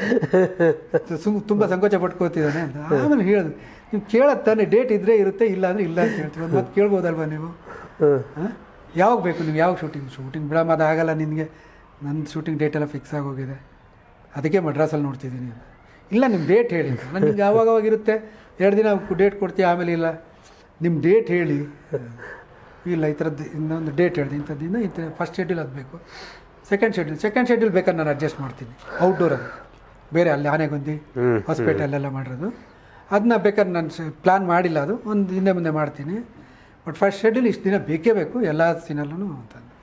ಸುಮ್ ತುಂಬ ಸಂಕೋಚ ಪಟ್ಕೋತಿದ್ದಾನೆ ಅಂತ. ಆಮೇಲೆ ಹೇಳಿದ್ರು, ನೀವು ಕೇಳಕ್ಕೆ ತಾನೇ, ಡೇಟ್ ಇದ್ದರೆ ಇರುತ್ತೆ, ಇಲ್ಲ ಅಂದರೆ ಇಲ್ಲ ಅಂತ ಹೇಳ್ತೀವಿ. ಒಂದು ಮಾತು ಕೇಳ್ಬೋದಲ್ವಾ ನೀವು? ಹಾಂ ಯಾವಾಗ ಬೇಕು ನೀವು? ಯಾವಾಗ ಶೂಟಿಂಗ್? ಶೂಟಿಂಗ್ ಬಿಡಮ್ಮ, ಅದು ಆಗಲ್ಲ ನಿನಗೆ, ನನ್ನ ಶೂಟಿಂಗ್ ಡೇಟೆಲ್ಲ ಫಿಕ್ಸ್ ಆಗೋಗಿದೆ, ಅದಕ್ಕೆ ಮಡ್ರಾಸಲ್ಲಿ ನೋಡ್ತಿದ್ದೀನಿ. ಇಲ್ಲ ನಿಮ್ಮ ಡೇಟ್ ಹೇಳಿ. ನಾನು ನಿಮ್ಗೆ ಯಾವಾಗವಾಗ ಇರುತ್ತೆ, ಎರಡು ದಿನ ಡೇಟ್ ಕೊಡ್ತೀವಿ, ಆಮೇಲೆ ಇಲ್ಲ ನಿಮ್ಮ ಡೇಟ್ ಹೇಳಿ. ಇಲ್ಲ ಈ ಥರದ್ದು ಇನ್ನೊಂದು ಡೇಟ್ ಹೇಳಿದೆ, ಇಂಥದ್ದಿಂದ ಇಂಥ ಫಸ್ಟ್ ಶೆಡ್ಯೂಲ್ ಅದು ಬೇಕು, ಸೆಕೆಂಡ್ ಶೆಡ್ಯೂಲ್ ಸೆಕೆಂಡ್ ಶೆಡ್ಯೂಲ್ ಬೇಕಾದ್ರೆ ನಾನು ಅಡ್ಜಸ್ಟ್ ಮಾಡ್ತೀನಿ. ಔಟ್ಡೋರ್ ಅದು ಬೇರೆ, ಅಲ್ಲಿ ಆನೆಗೊಂದಿ ಹಾಸ್ಪಿಟಲೆಲ್ಲ ಮಾಡಿರೋದು, ಅದನ್ನ ಬೇಕಾದ್ರೆ ನಾನು ಪ್ಲ್ಯಾನ್ ಮಾಡಿಲ್ಲ, ಅದು ಒಂದು ಹಿಂದೆ ಮುಂದೆ ಮಾಡ್ತೀನಿ. ಬಟ್ ಫಸ್ಟ್ ಶೆಡ್ಯೂಲ್ ಇಷ್ಟು ದಿನ ಬೇಕೇ ಬೇಕು ಎಲ್ಲ ಸೀನಲ್ಲೂ ಅಂತಂದು.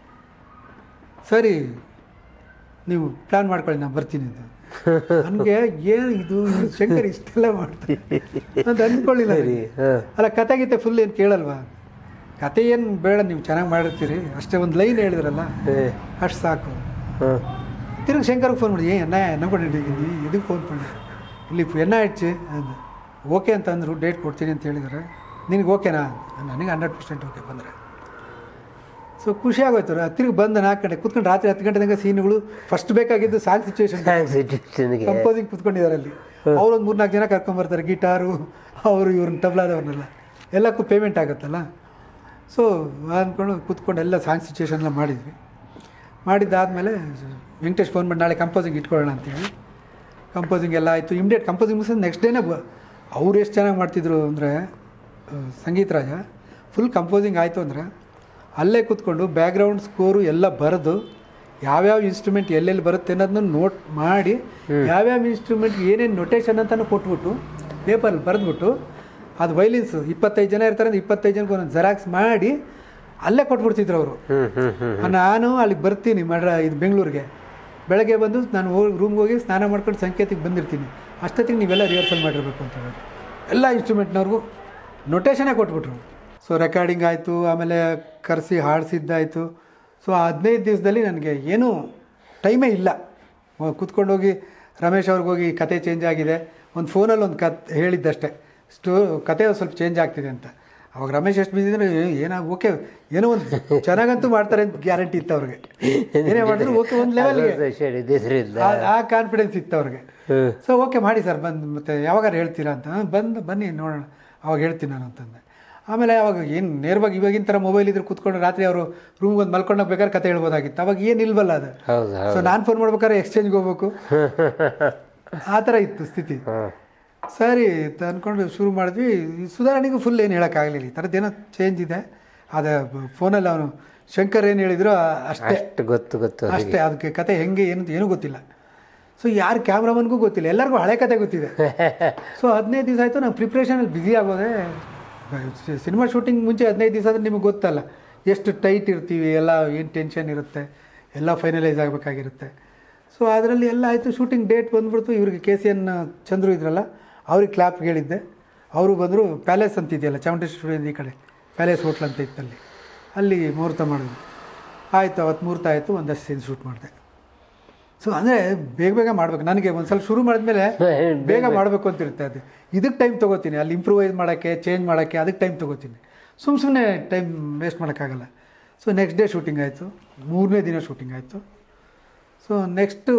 ಸರಿ ನೀವು ಪ್ಲ್ಯಾನ್ ಮಾಡ್ಕೊಳ್ಳಿ, ನಾನು ಬರ್ತೀನಿ ಅಂತ. ನನಗೆ ಏನು ಇದು ಶಂಕರ್ ಇಷ್ಟೆಲ್ಲ ಮಾಡ್ತಾರೆ ಅಂತ ಅಂದ್ಕೊಳ್ಳಿಲ್ಲ. ಅಲ್ಲ ಕತೆ ಗೀತೆ ಫುಲ್ ಏನು ಕೇಳಲ್ವಾ? ಕತೆ ಏನು ಬೇಡ, ನೀವು ಚೆನ್ನಾಗಿ ಮಾಡಿರ್ತೀರಿ ಅಷ್ಟೇ, ಒಂದು ಲೈನ್ ಹೇಳಿದ್ರಲ್ಲ ಅಷ್ಟು ಸಾಕು. ತಿರುಗಿ ಶಂಕರ್ಗೆ ಫೋನ್ ಮಾಡಿ, ಏ ಎನ್ನ ಎನ್ನ ಕೊಂಡಿದ್ದೀನಿ, ಇದಕ್ಕೆ ಫೋನ್ ಮಾಡಿ, ಇಲ್ಲಿ ಎನ್ನ ಇಡ್ಚಿ ಅಂದ. ಓಕೆ ಅಂತ ಅಂದರು, ಡೇಟ್ ಕೊಡ್ತೀನಿ ಅಂತ ಹೇಳಿದ್ದಾರೆ. ನಿನಗೆ ಓಕೆನಾ? ನನಗೆ ಹಂಡ್ರೆಡ್ ಪರ್ಸೆಂಟ್ ಓಕೆ ಬಂದರೆ. ಸೊ ಖುಷಿ ಆಗೋಯ್ತು. ತಿರುಗಿ ಬಂದು ನಾಲ್ಕು ಗಂಟೆ ಕೂತ್ಕೊಂಡು ರಾತ್ರಿ ಹತ್ತು ಗಂಟೆ ತನಕ ಸೀನ್ಗಳು ಫಸ್ಟ್ ಬೇಕಾಗಿದ್ದು ಸಾಂಗ್ ಸಿಚುವೇಶನ್ ಕಂಪೋಸಿಂಗ್ ಕೂತ್ಕೊಂಡಿದ್ದಾರೆ ಅಲ್ಲಿ. ಅವರೊಂದು ಮೂರು ನಾಲ್ಕು ಜನ ಕರ್ಕೊಂಬರ್ತಾರೆ, ಗಿಟಾರು ಅವರು ಇವ್ರನ್ನ ತಬಲಾದವ್ರನ್ನೆಲ್ಲ, ಎಲ್ಲಕ್ಕೂ ಪೇಮೆಂಟ್ ಆಗುತ್ತಲ್ಲ. ಸೊ ಅಂದ್ಕೊಂಡು ಕೂತ್ಕೊಂಡು ಎಲ್ಲ ಸಾಂಗ್ ಸಿಚುವೇಶನ್ ಎಲ್ಲ ಮಾಡಿದ್ವಿ. ಮಾಡಿದ್ದಾದಮೇಲೆ ವೆಂಕಟೇಶ್ ಫೋನ್ ಮಾಡಿ, ನಾಳೆ ಕಂಪೋಸಿಂಗ್ ಇಟ್ಕೊಳ್ಳೋಣ ಅಂತೇಳಿ ಕಂಪೋಸಿಂಗ್ ಎಲ್ಲ ಆಯಿತು. ಇಮಿಡಿಯೇಟ್ ಕಂಪೋಸಿಂಗ್ ಮುಗಿಸಿದ ನೆಕ್ಸ್ಟ್ ಡೇನೇ ಅವ್ರು ಎಷ್ಟು ಚೆನ್ನಾಗಿ ಮಾಡ್ತಿದ್ರು ಅಂದರೆ, ಸಂಗೀತ ರಾಜ ಫುಲ್ ಕಂಪೋಸಿಂಗ್ ಆಯಿತು ಅಂದರೆ ಅಲ್ಲೇ ಕೂತ್ಕೊಂಡು ಬ್ಯಾಕ್ಗ್ರೌಂಡ್ ಸ್ಕೋರು ಎಲ್ಲ ಬರೆದು ಯಾವ್ಯಾವ ಇನ್ಸ್ಟ್ರೂಮೆಂಟ್ ಎಲ್ಲೆಲ್ಲಿ ಬರುತ್ತೆ ಅನ್ನೋದನ್ನ ನೋಟ್ ಮಾಡಿ, ಯಾವ್ಯಾವ ಇನ್ಸ್ಟ್ರೂಮೆಂಟ್ ಏನೇನು ನೊಟೇಷನ್ ಅಂತಲೂ ಕೊಟ್ಬಿಟ್ಟು ಪೇಪರಲ್ಲಿ ಬರೆದ್ಬಿಟ್ಟು, ಅದು ವೈಲಿನ್ಸು ಇಪ್ಪತ್ತೈದು ಜನ ಇರ್ತಾರೆ ಅಂದರೆ ಇಪ್ಪತ್ತೈದು ಜನಕ್ಕೆ ಒಂದೊಂದು ಜೆರಾಕ್ಸ್ ಮಾಡಿ ಅಲ್ಲೇ ಕೊಟ್ಬಿಡ್ತಿದ್ರು ಅವರು. ನಾನು ಅಲ್ಲಿಗೆ ಬರ್ತೀನಿ ಮಾಡ್ರ ಇದು ಬೆಂಗಳೂರಿಗೆ, ಬೆಳಗ್ಗೆ ಬಂದು ನಾನು ಹೋಗಿ ರೂಮ್ಗೆ ಹೋಗಿ ಸ್ನಾನ ಮಾಡ್ಕೊಂಡು ಸಂಕೇತಿಗೆ ಬಂದಿರ್ತೀನಿ. ಅಷ್ಟೊತ್ತಿಗೆ ನೀವೆಲ್ಲ ರಿಹರ್ಸಲ್ ಮಾಡಿರ್ಬೇಕು ಅಂತ ಹೇಳಿ ಎಲ್ಲ ಇನ್ಸ್ಟ್ರೂಮೆಂಟ್ನವ್ರಿಗೂ ನೊಟೇಷನೇ ಕೊಟ್ಬಿಟ್ರು. ಸೊ ರೆಕಾರ್ಡಿಂಗ್ ಆಯಿತು, ಆಮೇಲೆ ಕರೆಸಿ ಹಾಡಿಸಿದ್ದಾಯಿತು. ಸೊ ಆ ಹದಿನೈದು ದಿವಸದಲ್ಲಿ ನನಗೆ ಏನೂ ಟೈಮೇ ಇಲ್ಲ. ಕೂತ್ಕೊಂಡೋಗಿ ರಮೇಶ್ ಅವ್ರಿಗೆ ಹೋಗಿ ಕತೆ ಚೇಂಜ್ ಆಗಿದೆ, ಒಂದು ಫೋನಲ್ಲಿ ಒಂದು ಕತ್ ಹೇಳಿದ್ದಷ್ಟೇ, ಸ್ಟೋ ಕತೆ ಸ್ವಲ್ಪ ಚೇಂಜ್ ಆಗ್ತಿದೆ ಅಂತ. ಅವಾಗ ರಮೇಶ್ ಎಷ್ಟು ಬಿದ್ದಿದ್ರೆ ಏನಾಗ ಓಕೆ ಏನೋ ಒಂದು ಚೆನ್ನಾಗಂತೂ ಮಾಡ್ತಾರೆ ಅಂತ ಗ್ಯಾರಂಟಿ ಇತ್ತು ಅವ್ರಿಗೆ. ಏನೇ ಮಾಡಿದ್ರು ಓಕೆ ಒಂದು ಲೆವೆಲ್ಗೆ ಆ ಕಾನ್ಫಿಡೆನ್ಸ್ ಇತ್ತು ಅವ್ರಿಗೆ. ಸೊ ಓಕೆ ಮಾಡಿ ಸರ್, ಬಂದು ಮತ್ತೆ ಯಾವಾಗಾರು ಹೇಳ್ತೀರಾ ಅಂತ. ಬಂದು ಬನ್ನಿ ನೋಡೋಣ, ಅವಾಗ ಹೇಳ್ತೀನಿ ನಾನು ಅಂತಂದೆ. ಆಮೇಲೆ ಅವಾಗ ಏನು ನೇರವಾಗಿ ಇವಾಗಿನ ಥರ ಮೊಬೈಲ್ ಇದ್ರೆ ಕೂತ್ಕೊಂಡು ರಾತ್ರಿ ಅವರು ರೂಮ್ಗೆ ಒಂದು ಮಲ್ಕೊಂಡೋಗಿ ಬೇಕಾದ್ರೆ ಕತೆ ಹೇಳ್ಬೋದಾಗಿತ್ತು. ಅವಾಗ ಏನು ಇಲ್ವಲ್ಲ ಅದು. ಸೊ ನಾನು ಫೋನ್ ಮಾಡ್ಬೇಕಾದ್ರೆ ಎಕ್ಸ್ಚೇಂಜ್ಗೆ ಹೋಗ್ಬೇಕು, ಆ ಥರ ಇತ್ತು ಸ್ಥಿತಿ. ಸರಿ ಅಂದ್ಕೊಂಡು ಶುರು ಮಾಡಿದ್ವಿ. ಸುಧಾರಣೆಗೂ ಫುಲ್ ಏನು ಹೇಳೋಕ್ಕಾಗಲಿಲ್ಲ, ಈ ಥರದ್ದು ಏನೋ ಚೇಂಜ್ ಇದೆ. ಅದೇ ಫೋನಲ್ಲಿ ಅವನು ಶಂಕರ್ ಏನು ಹೇಳಿದ್ರು ಅಷ್ಟೇ ಗೊತ್ತು ಗೊತ್ತು ಅಷ್ಟೇ. ಅದಕ್ಕೆ ಕತೆ ಹೆಂಗೆ ಏನು ಏನೂ ಗೊತ್ತಿಲ್ಲ. ಸೊ ಯಾರು ಕ್ಯಾಮ್ರಾಮನ್ಗೂ ಗೊತ್ತಿಲ್ಲ, ಎಲ್ಲರಿಗೂ ಹಳೆ ಕತೆ ಗೊತ್ತಿದೆ. ಸೊ ಹದಿನೈದು ದಿವಸ ಆಯಿತು ನಾವು ಪ್ರಿಪ್ರೇಷನಲ್ಲಿ ಬ್ಯುಸಿ ಆಗೋದೆ. ಸಿನಿಮಾ ಶೂಟಿಂಗ್ ಮುಂಚೆ ಹದಿನೈದು ದಿವಸ ಆದರೆ ನಿಮಗೆ ಗೊತ್ತಲ್ಲ ಎಷ್ಟು ಟೈಟ್ ಇರ್ತೀವಿ, ಎಲ್ಲ ಏನು ಟೆನ್ಷನ್ ಇರುತ್ತೆ, ಎಲ್ಲ ಫೈನಲೈಸ್ ಆಗಬೇಕಾಗಿರುತ್ತೆ. ಸೊ ಅದರಲ್ಲಿ ಎಲ್ಲ ಆಯಿತು. ಶೂಟಿಂಗ್ ಡೇಟ್ ಬಂದ್ಬಿಡ್ತು. ಇವ್ರಿಗೆ ಕೆ ಸಿ ಎನ್ ಚಂದ್ರು ಇದ್ರಲ್ಲ, ಅವ್ರಿಗೆ ಕ್ಲಾಪ್ ಹೇಳಿದ್ದೆ. ಅವರು ಬಂದರು. ಪ್ಯಾಲೇಸ್ ಅಂತ ಇದೆಯಲ್ಲ ಚಾಮುಂಡೇಶ್ವರಿ ಸ್ಟುಡಿಯೋದ ಈ ಕಡೆ ಪ್ಯಾಲೇಸ್ ಹೋಟ್ಲ್ ಅಂತ ಇತ್ತಲ್ಲಿ, ಅಲ್ಲಿ ಮುಹೂರ್ತ ಮಾಡಿದ್ವಿ. ಆಯಿತು, ಅವತ್ತು ಮುಹೂರ್ತ ಆಯಿತು, ಒಂದಷ್ಟು ಸೀನ್ ಶೂಟ್ ಮಾಡಿದೆ. ಸೊ ಅಂದರೆ ಬೇಗ ಬೇಗ ಮಾಡಬೇಕು. ನನಗೆ ಒಂದು ಸಲ ಶುರು ಮಾಡಿದ್ಮೇಲೆ ಬೇಗ ಮಾಡಬೇಕು ಅಂತಿರುತ್ತೆ. ಅದು ಇದಕ್ಕೆ ಟೈಮ್ ತೊಗೋತೀನಿ, ಅಲ್ಲಿ ಇಂಪ್ರೂವೈಸ್ ಮಾಡೋಕ್ಕೆ, ಚೇಂಜ್ ಮಾಡೋಕ್ಕೆ, ಅದಕ್ಕೆ ಟೈಮ್ ತೊಗೋತೀನಿ. ಸುಮ್ಮ ಸುಮ್ಮನೆ ಟೈಮ್ ವೇಸ್ಟ್ ಮಾಡೋಕ್ಕಾಗಲ್ಲ. ಸೊ ನೆಕ್ಸ್ಟ್ ಡೇ ಶೂಟಿಂಗ್ ಆಯಿತು, ಮೂರನೇ ದಿನ ಶೂಟಿಂಗ್ ಆಯಿತು. ಸೊ ನೆಕ್ಸ್ಟು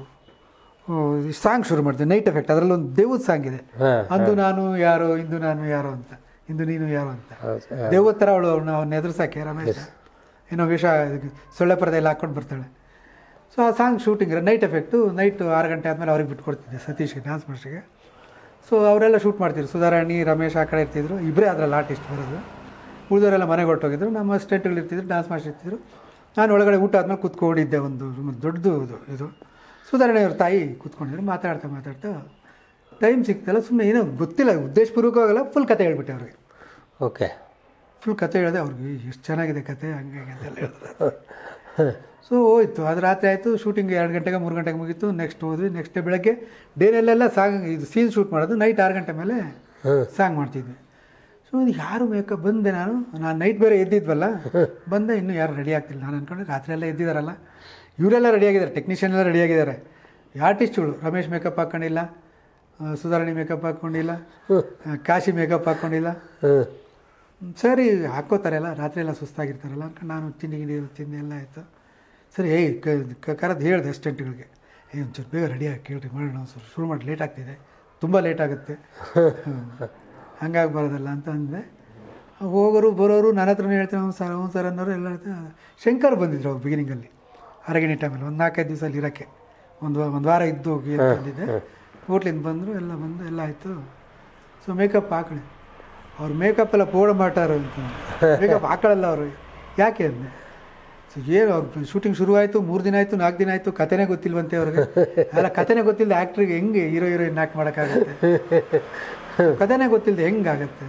ಸಾಂಗ್ ಶುರು ಮಾಡಿದೆ, ನೈಟ್ ಎಫೆಕ್ಟ್. ಅದರಲ್ಲಿ ಒಂದು ದೇವದ ಸಾಂಗ್ ಇದೆ, ಅಂದು ನಾನು ಯಾರೋ ಇಂದು ನಾನು ಯಾರೋ ಅಂತ, ಇಂದು ನೀನು ಯಾರೋ ಅಂತ. ದೇವದ ಥರ ಅವಳು ಅವಳು ಅವನ್ನ ಎದುರಿಸಾಕೆ ರಮೇಶ್ ಏನೋ ವೇಷ ಸೊಳ್ಳೆ ಪರದೆ ಎಲ್ಲ ಹಾಕ್ಕೊಂಡು ಬರ್ತಾಳೆ. ಸೊ ಆ song shooting night effect. Night ಆರು ಗಂಟೆ ಆದಮೇಲೆ ಅವ್ರಿಗೆ ಬಿಟ್ಕೊಡ್ತಿದ್ದೆ, ಸತೀಶ್ಗೆ, ಡ್ಯಾನ್ಸ್ ಮಾಸ್ಟ್ರಿಗೆ. ಸೊ ಅವರೆಲ್ಲ ಶೂಟ್ ಮಾಡ್ತಿದ್ರು. ಸುಧಾರಾಣಿ, ರಮೇಶ್ ಆ ಕಡೆ ಇರ್ತಿದ್ರು, ಇಬ್ಬರೇ ಅದರಲ್ಲಿ ಆರ್ಟಿಸ್ಟ್ ಬರೋದು. ಉಳಿದವರೆಲ್ಲ ಮನೆಗೆ ಹೊರಟೋಗಿದ್ರು. ನಮ್ಮ ಅಸಿಸ್ಟೆಂಟ್ಗಳು ಇರ್ತಿದ್ರು, ಡ್ಯಾನ್ಸ್ ಮಾಸ್ಟರ್ ಇರ್ತಿದ್ರು. ನಾನು ಒಳಗಡೆ ಊಟ ಆದಮೇಲೆ ಕೂತ್ಕೊಂಡಿದ್ದೆ. ಒಂದು ದೊಡ್ಡದು ಇದು ಇದು ಸುಧಾರಣೆ ಅವ್ರ ತಾಯಿ ಕೂತ್ಕೊಂಡಿದ್ರು. ಮಾತಾಡ್ತಾ ಮಾತಾಡ್ತಾ ಟೈಮ್ ಸಿಗ್ತಲ್ಲ, ಸುಮ್ಮನೆ ಏನೋ ಗೊತ್ತಿಲ್ಲ, ಉದ್ದೇಶಪೂರ್ವಕವಾಗಲ್ಲ, ಫುಲ್ ಕತೆ ಹೇಳ್ಬಿಟ್ಟೆ ಅವ್ರಿಗೆ. ಓಕೆ, ಫುಲ್ ಕತೆ ಹೇಳಿದೆ ಅವ್ರಿಗೆ. ಎಷ್ಟು ಚೆನ್ನಾಗಿದೆ ಕತೆ, ಹಂಗೆ ಅಂತೆಲ್ಲ ಹೇಳಿದ್ರೆ. ಸೊ ಹೋಯ್ತು. ಅದು ರಾತ್ರಿ ಆಯಿತು. ಶೂಟಿಂಗ್ ಎರಡು ಗಂಟೆಗೆ ಮೂರು ಗಂಟೆಗೆ ಮುಗೀತು. ನೆಕ್ಸ್ಟ್ ಹೋದ್ವಿ. ನೆಕ್ಸ್ಟ್ ಡೇ ಬೆಳಗ್ಗೆ ಡೇನಲ್ಲೆಲ್ಲ ಸಾಂಗ್ ಇದು ಸೀನ್ ಶೂಟ್ ಮಾಡೋದು. ನೈಟ್ ಆರು ಗಂಟೆ ಮೇಲೆ ಸಾಂಗ್ ಮಾಡ್ತಿದ್ವಿ. ಸೊ ಯಾರು ಮೇಕಪ್ ಬಂದೆ ನಾನು ನಾನು ನೈಟ್ ಬೇರೆ ಎದ್ದಿದ್ವಲ್ಲ ಬಂದೆ, ಇನ್ನೂ ಯಾರು ರೆಡಿ ಆಗ್ತಿಲ್ಲ. ನಾನು ಅಂದ್ಕೊಂಡೆ ರಾತ್ರಿ ಎಲ್ಲ ಎದ್ದಿದ್ದಾರಲ್ಲ, ಇವರೆಲ್ಲ ರೆಡಿಯಾಗಿದ್ದಾರೆ, ಟೆಕ್ನಿಷಿಯನ್ ಎಲ್ಲ ರೆಡಿಯಾಗಿದ್ದಾರೆ. ಆರ್ಟಿಸ್ಟ್ಗಳು ರಮೇಶ್ ಮೇಕಪ್ ಹಾಕ್ಕೊಂಡಿಲ್ಲ, ಸುಧಾರಣಿ ಮೇಕಪ್ ಹಾಕ್ಕೊಂಡಿಲ್ಲ, ಕಾಶಿ ಮೇಕಪ್ ಹಾಕ್ಕೊಂಡಿಲ್ಲ. ಸರಿ ಹಾಕ್ಕೋತಾರೆ ಎಲ್ಲ, ರಾತ್ರಿ ಎಲ್ಲ ಸುಸ್ತಾಗಿರ್ತಾರಲ್ಲ ಅಂದ್ಕೊಂಡು ನಾನು ತಿಂಡಿ ಗಿಂಡಿ ತಿಂಡಿ ಎಲ್ಲ ಆಯಿತು. ಸರಿ ಏಯ್ ಕರೆದು ಹೇಳಿದೆ ಅಸಿಸ್ಟೆಂಟ್ಗಳಿಗೆ, ಏ ಒಂಚೂರು ಬೇಗ ರೆಡಿಯಾಗಿ ಕೇಳ್ರಿ ಮಾಡೋಣ, ಸ್ವಲ್ಪ ಶುರು ಮಾಡಿ ಲೇಟ್ ಆಗ್ತಿದೆ, ತುಂಬ ಲೇಟ್ ಆಗುತ್ತೆ, ಹಂಗಾಗಬಾರ್ದಲ್ಲ ಅಂತ ಅಂದೆ. ಹೋಗೋರು ಬರೋರು ನನ್ನ ಹತ್ರನೇ ಹೇಳ್ತೀನಿ, ಅವ್ನು ಸರ್ ಅವ್ನು ಸರ್ ಅನ್ನೋರು ಎಲ್ಲ ಹೇಳ್ತಾರೆ. ಶಂಕರ್ ಬಂದಿದ್ರು ಅವ್ರು ಬಿಗಿನಿಂಗಲ್ಲಿ ಅರಗಿಣಿ ಟೈಮಲ್ಲಿ ಒಂದು ನಾಲ್ಕೈದು ದಿವಸ ಅಲ್ಲಿ ಇರೋಕ್ಕೆ, ಒಂದು ಒಂದು ವಾರ ಇದ್ದು ಹೋಗಿ ಅಂತ ಅಂದಿದ್ದೆ. ಹೋಟ್ಲಿಂದ ಬಂದರು, ಎಲ್ಲ ಬಂದು ಎಲ್ಲ ಆಯಿತು. ಸೊ ಮೇಕಪ್ ಹಾಕಳಿ, ಅವ್ರು ಮೇಕಪ್ ಎಲ್ಲ ಪೋಡ ಮಾಡ್ತಾರ ಅಂತ, ಮೇಕಪ್ ಹಾಕೊಳ್ಳಲ್ಲ ಅವರು. ಯಾಕೆ ಅಂದೆ. ಸೊ ಏನು ಅವ್ರು ಶೂಟಿಂಗ್ ಶುರುವಾಯಿತು, ಮೂರು ದಿನ ಆಯಿತು, ನಾಲ್ಕು ದಿನ ಆಯಿತು, ಕತೆನೇ ಗೊತ್ತಿಲ್ವಂತೆ ಅವ್ರಿಗೆ. ಅಲ್ಲ ಕತೆನೇ ಗೊತ್ತಿಲ್ಲದೆ ಆ್ಯಕ್ಟ್ರಿಗೆ ಹೆಂಗೆ ಹೀರೋ ಹೀರೋಯಿನ್ ಆ್ಯಕ್ಟ್ ಮಾಡೋಕ್ಕಾಗತ್ತೆ, ಕತೆನೇ ಗೊತ್ತಿಲ್ಲದೆ ಹೆಂಗಾಗತ್ತೆ.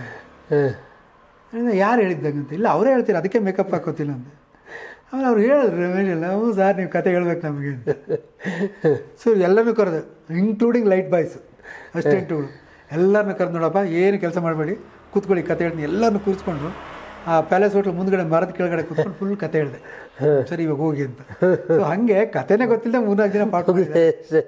ಯಾರು ಹೇಳಿದ್ದಂಗಂತ, ಇಲ್ಲ ಅವರೇ ಹೇಳ್ತೀರ ಅದಕ್ಕೆ ಮೇಕಪ್ ಹಾಕೋತಿಲ್ಲ ಅಂದೆ. ಆಮೇಲೆ ಅವ್ರು ಹೇಳಿದ್ರು ರಮೇಶ್ ಎಲ್ಲ, ಹ್ಞೂ ಸರ್ ನೀವು ಕತೆ ಹೇಳ್ಬೇಕು ನಮಗೆ ಅಂತ. ಸೊ ಎಲ್ಲನೂ ಕರೆದು ಇನ್ಕ್ಲೂಡಿಂಗ್ ಲೈಟ್ ಬಾಯ್ಸು ಅಸಿಸ್ಟೆಂಟುಗಳು ಎಲ್ಲರನ್ನೂ ಕರೆದು, ನೋಡಪ್ಪ ಏನು ಕೆಲಸ ಮಾಡಬೇಡಿ, ಕೂತ್ಕೊಳ್ಳಿ ಕತೆ ಹೇಳ್ತೀನಿ. ಎಲ್ಲರನ್ನೂ ಕೂರಿಸ್ಕೊಂಡು ಆ ಪ್ಯಾಲೇಸ್ ಹೋಟ್ಲ್ ಮುಂದ್ಗಡೆ ಮರದ ಕೆಳಗಡೆ ಕೂತ್ಕೊಂಡು ಫುಲ್ ಕತೆ ಹೇಳಿದೆ, ಸರಿ ಇವಾಗ ಹೋಗಿ ಅಂತ. ಸೊ ಹಾಗೆ ಕತೆನೇ ಗೊತ್ತಿಲ್ಲದೆ ಮೂರ್ನಾಲ್ಕು ದಿನ ಪಾಠ ಹೋಗಿದೆ.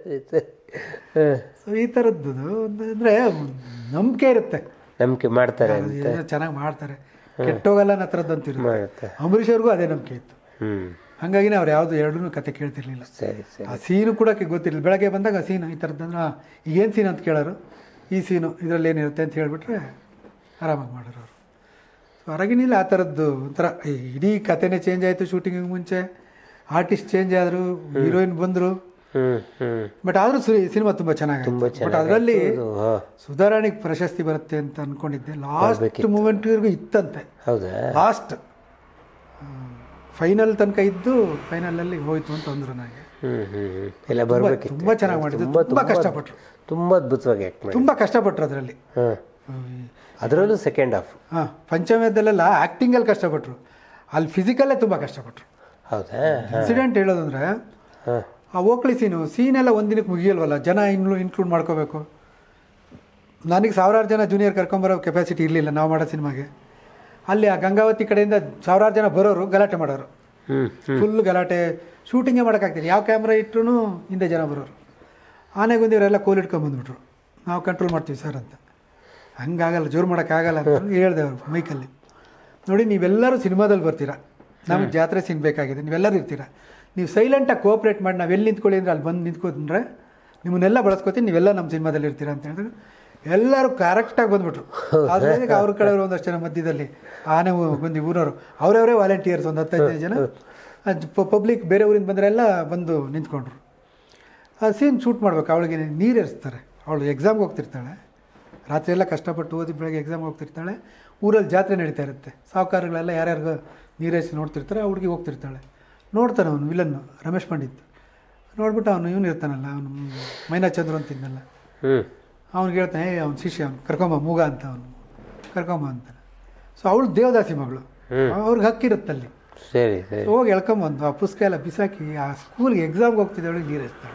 ಸೊ ಈ ಥರದ್ದು ಅಂದರೆ ನಂಬಿಕೆ ಇರುತ್ತೆ, ನಂಬಿಕೆ ಮಾಡ್ತಾರೆ, ಚೆನ್ನಾಗಿ ಮಾಡ್ತಾರೆ, ಕೆಟ್ಟೋಗಲ್ಲ ಅನ್ನೋ ಥರದ್ದು ಅಂತಿರುತ್ತೆ. ಅಂಬರೀಷ್ ಅವ್ರಿಗೂ ಅದೇ ನಂಬಿಕೆ ಇತ್ತು. ಹಾಗಾಗಿನೇ ಅವ್ರು ಯಾವುದು ಎರಡೂ ಕತೆ ಕೇಳ್ತಿರ್ಲಿಲ್ಲ. ಸರಿ ಸರಿ. ಆ ಸೀನು ಕೂಡ ಗೊತ್ತಿರಲಿಲ್ಲ. ಬೆಳಗ್ಗೆ ಬಂದಾಗ ಆ ಸೀನು ಈ ಥರದ್ದು ಈಗೇನು ಸೀನ್ ಅಂತ ಕೇಳೋರು, ಈ ಸೀನು ಇದರಲ್ಲಿ ಏನಿರುತ್ತೆ ಅಂತ ಹೇಳಿಬಿಟ್ರೆ ಆರಾಮಾಗಿ ಮಾಡೋರು ಅವರು. ಸೊ ಹೊರಗಿನಿಲ್ಲ ಆ ಥರದ್ದು ಒಂಥರ ಇಡೀ ಕತೆನೇ ಚೇಂಜ್ ಆಯಿತು. ಶೂಟಿಂಗಿಗೆ ಮುಂಚೆ ಆರ್ಟಿಸ್ಟ್ ಚೇಂಜ್ ಆದರು, ಹೀರೋಯಿನ್ ಬಂದರು, ಬಟ್ ಆದರೂ ಸಿನಿಮಾ ತುಂಬ ಚೆನ್ನಾಗಿ. ಬಟ್ ಅದರಲ್ಲಿ ಸುಧಾರಾಣಿಗೆ ಪ್ರಶಸ್ತಿ ಬರುತ್ತೆ ಅಂತ ಅಂದ್ಕೊಂಡಿದ್ದೆ. ಲಾಸ್ಟ್ ಮೂಮೆಂಟ್ವರೆಗೂ ಇತ್ತಂತೆ. ಹೌದಾ? ಲಾಸ್ಟ್ ಫೈನಲ್ ತನಕ ಇದ್ದು ಫೈನಲಲ್ಲಿ ಹೋಯ್ತು ಅಂತ ಅಂದರು ನನಗೆ. ಎಲ್ಲ ಬರಬೇಕು. ತುಂಬ ಚೆನ್ನಾಗಿ ಮಾಡಿದ್ರು, ತುಂಬ ಕಷ್ಟಪಟ್ಟರು, ತುಂಬ ಅದ್ಭುತವಾಗಿ ಆ್ಯಕ್ಟ್ ಮಾಡಿ, ತುಂಬ ಕಷ್ಟಪಟ್ಟರು ಅದರಲ್ಲಿ. ಅದರಲ್ಲೂ ಸೆಕೆಂಡ್ ಹಾಫ್. ಹಾಂ, ಪಂಚಮದಲ್ಲೆಲ್ಲ ಆ್ಯಕ್ಟಿಂಗಲ್ಲಿ ಕಷ್ಟಪಟ್ಟರು, ಅಲ್ಲಿ ಫಿಸಿಕಲ್ಲೇ ತುಂಬ ಕಷ್ಟಪಟ್ಟರು. ಹೌದಾ? ಇನ್ಸಿಡೆಂಟ್ ಹೇಳೋದಂದರೆ ಆ ಓಕ್ಳಿ ಸೀನು ಸೀನೆಲ್ಲ ಒಂದಿನಕ್ಕೆ ಮುಗಿಯಲ್ವಲ್ಲ, ಜನ ಇನ್ಕ್ಲೂ ಇನ್ಕ್ಲೂಡ್ ಮಾಡ್ಕೋಬೇಕು. ನನಗೆ ಸಾವಿರಾರು ಜನ ಜೂನಿಯರ್ ಕರ್ಕೊಂಬರೋ ಕೆಪಾಸಿಟಿ ಇರಲಿಲ್ಲ ನಾವು ಮಾಡೋ ಸಿನಿಮಾಗೆ. ಅಲ್ಲಿ ಆ ಗಂಗಾವತಿ ಕಡೆಯಿಂದ ಸಾವಿರಾರು ಜನ ಬರೋರು ಗಲಾಟೆ ಮಾಡೋರು, ಫುಲ್ ಗಲಾಟೆ, ಶೂಟಿಂಗೇ ಮಾಡೋಕ್ಕಾಗ್ತೀನಿ. ಯಾವ ಕ್ಯಾಮ್ರಾ ಇಟ್ಟರು ಹಿಂದೆ ಜನ ಬರೋರು. ಆನೆಗೊಂದಿವರೆಲ್ಲ ಕೋಲ್ ಇಟ್ಕೊಂಬಂದ್ಬಿಟ್ರು, ನಾವು ಕಂಟ್ರೋಲ್ ಮಾಡ್ತೀವಿ ಸರ್ ಅಂತ. ಹಂಗಾಗಲ್ಲ, ಜೋರು ಮಾಡೋಕ್ಕಾಗಲ್ಲ ಅಂತ ಹೇಳ್ದೆ ಅವರು ಮೈಕಲ್ಲಿ. ನೋಡಿ ನೀವೆಲ್ಲರೂ ಸಿನಿಮಾದಲ್ಲಿ ಬರ್ತೀರಾ, ನಮಗೆ ಜಾತ್ರೆ ಸೀನ್ ಬೇಕಾಗಿದೆ, ನೀವೆಲ್ಲರೂ ಇರ್ತೀರ, ನೀವು ಸೈಲೆಂಟಾಗಿ ಕೋಆಪ್ರೇಟ್ ಮಾಡಿ ನಾವು ಎಲ್ಲಿ ನಿಂತ್ಕೊಳ್ಳಿ ಅಂದರೆ ಅಲ್ಲಿ ಬಂದು ನಿಂತ್ಕೊಂಡ್ರೆ ನಿಮ್ಮನ್ನೆಲ್ಲ ಬಳಸ್ಕೊತೀನಿ, ನೀವೆಲ್ಲ ನಮ್ಮ ಸಿನಿಮಾದಲ್ಲಿ ಇರ್ತೀರ ಅಂತ ಹೇಳಿದ್ರೆ ಎಲ್ಲರೂ ಕರೆಕ್ಟಾಗಿ ಬಂದುಬಿಟ್ರು. ಆದರೆ ಅವ್ರ ಕಡೆಯವರು ಒಂದಷ್ಟು ಜನ ಮಧ್ಯದಲ್ಲಿ ಆನೆ ಬಂದು ಊರವರು ಅವರವರೇ ವಾಲಂಟಿಯರ್ಸ್ ಒಂದು ಹತ್ತೈದು ಜನ ಪಬ್ಲಿಕ್ ಬೇರೆ ಊರಿಂದ ಬಂದರೆ ಎಲ್ಲ ಬಂದು ನಿಂತ್ಕೊಂಡ್ರು. ಆ ಸೀನ್ ಶೂಟ್ ಮಾಡ್ಬೇಕು. ಅವಳಿಗೆ ನೀರು ಎರಿಸ್ತಾರೆ, ಅವಳು ಎಕ್ಸಾಮ್ಗೆ ಹೋಗ್ತಿರ್ತಾಳೆ, ರಾತ್ರಿ ಎಲ್ಲ ಕಷ್ಟಪಟ್ಟು ಓದಿ ಬೆಳಗ್ಗೆ ಎಕ್ಸಾಮ್ಗೆ ಹೋಗ್ತಿರ್ತಾಳೆ. ಊರಲ್ಲಿ ಜಾತ್ರೆ ನಡೀತಾ ಇರುತ್ತೆ, ಸಾಹುಕಾರಗಳೆಲ್ಲ ಯಾರ್ಯಾರಿಗೂ ನೀರೇರಿಸಿ ನೋಡ್ತಿರ್ತಾರೆ. ಆ ಹುಡುಗಿ ಹೋಗ್ತಿರ್ತಾಳೆ, ನೋಡ್ತಾನೆ ಅವನು ವಿಲನ್ನು ರಮೇಶ್ ಪಂಡಿತ್. ನೋಡ್ಬಿಟ್ಟು ಅವನು ಇವನು ಇರ್ತಾನಲ್ಲ, ಅವನು ಮೈನಾ ಚಂದ್ರು ಅಂತಿದ್ನಲ್ಲ, ಅವ್ನಿಗೆ ಹೇಳ್ತಾನೆ, ಏ ಅವ್ನು ಶಿಷ್ಯ, ಅವ್ನು ಕರ್ಕೊಂಬ ಮೂಗ ಅಂತ, ಅವನು ಕರ್ಕೊಂಬ ಅಂತಾನೆ. ಸೊ ಅವಳು ದೇವದಾಸಿ ಮಗಳು, ಅವ್ರಿಗೆ ಹಕ್ಕಿರುತ್ತಲ್ಲಿ. ಸರಿ ಸರಿ. ಹೋಗಿ ಎಳ್ಕೊಂಬಂದು ಆ ಪುಸ್ತಕ ಎಲ್ಲ ಬಿಸಾಕಿ ಆ ಸ್ಕೂಲ್ಗೆ ಎಕ್ಸಾಮ್ಗೆ ಹೋಗ್ತಿದ್ದವಳಿಗೆ ನೀರು ಎರಿಸ್ತಾಳೆ.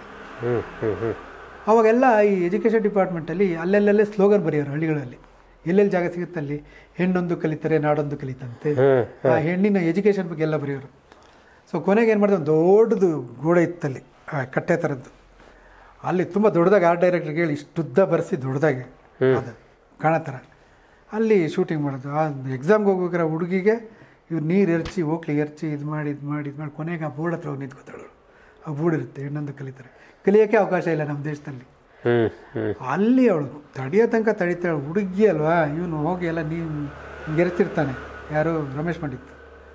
ಅವಾಗೆಲ್ಲ ಈ ಎಜುಕೇಷನ್ ಡಿಪಾರ್ಟ್ಮೆಂಟಲ್ಲಿ ಅಲ್ಲೆಲ್ಲೇ ಸ್ಲೋಗನ್ ಬರೆಯೋರು ಹಳ್ಳಿಗಳಲ್ಲಿ, ಎಲ್ಲೆಲ್ಲಿ ಜಾಗ ಸಿಗುತ್ತಲ್ಲಿ ಹೆಣ್ಣೊಂದು ಕಲಿತಾರೆ ನಾಡೊಂದು ಕಲಿತಂತೆ, ಆ ಹೆಣ್ಣಿನ ಎಜುಕೇಷನ್ ಬಗ್ಗೆ ಎಲ್ಲ ಬರೆಯೋರು. ಸೊ ಕೊನೆಗೆ ಏನು ಮಾಡಿದೆ, ಒಂದು ದೊಡ್ಡದು ಗೋಡೆ ಇತ್ತಲ್ಲಿ, ಕಟ್ಟೆ ಥರದ್ದು, ಅಲ್ಲಿ ತುಂಬ ದೊಡ್ಡದಾಗಿ ಆರ್ಟ್ ಡೈರೆಕ್ಟ್ರಿಗೆ ಹೇಳಿ ಇಷ್ಟುದ್ದ ಬರೆಸಿ ದೊಡ್ಡದಾಗಿ ಅದು ಕಾಣೋ ಥರ ಅಲ್ಲಿ ಶೂಟಿಂಗ್ ಮಾಡೋದು. ಆ ಎಕ್ಸಾಮ್ಗೆ ಹೋಗ್ಬೇಕಾರೆ ಹುಡುಗಿಗೆ ಇವ್ರು ನೀರು ಎರಚಿ ಹೋಗ್ಲಿ ಎರಚಿ ಇದು ಮಾಡಿ ಇದು ಮಾಡಿ ಇದು ಮಾಡಿ ಕೊನೆಗೆ ಆ ಬೋರ್ಡ್ ಹತ್ರ ಹೋಗಿ ನಿಂತ್ಕೊತಾಳು. ಆ ಬೋರ್ಡ್ ಇರುತ್ತೆ, ಹೆಣ್ಣೊಂದು ಕಲಿತಾರೆ, ಕಲಿಯೋಕ್ಕೆ ಅವಕಾಶ ಇಲ್ಲ ನಮ್ಮ ದೇಶದಲ್ಲಿ. ಅಲ್ಲಿ ಅವಳು ತಡಿಯೋ ತನಕ ತಡಿತಾಳೆ, ಹುಡುಗಿ ಅಲ್ವಾ, ಇವನು ಹೋಗಿ ಎಲ್ಲ ನೀವು ಗೆರೆತಿರ್ತಾನೆ, ಯಾರು ರಮೇಶ್ ಪಂಡಿತ್.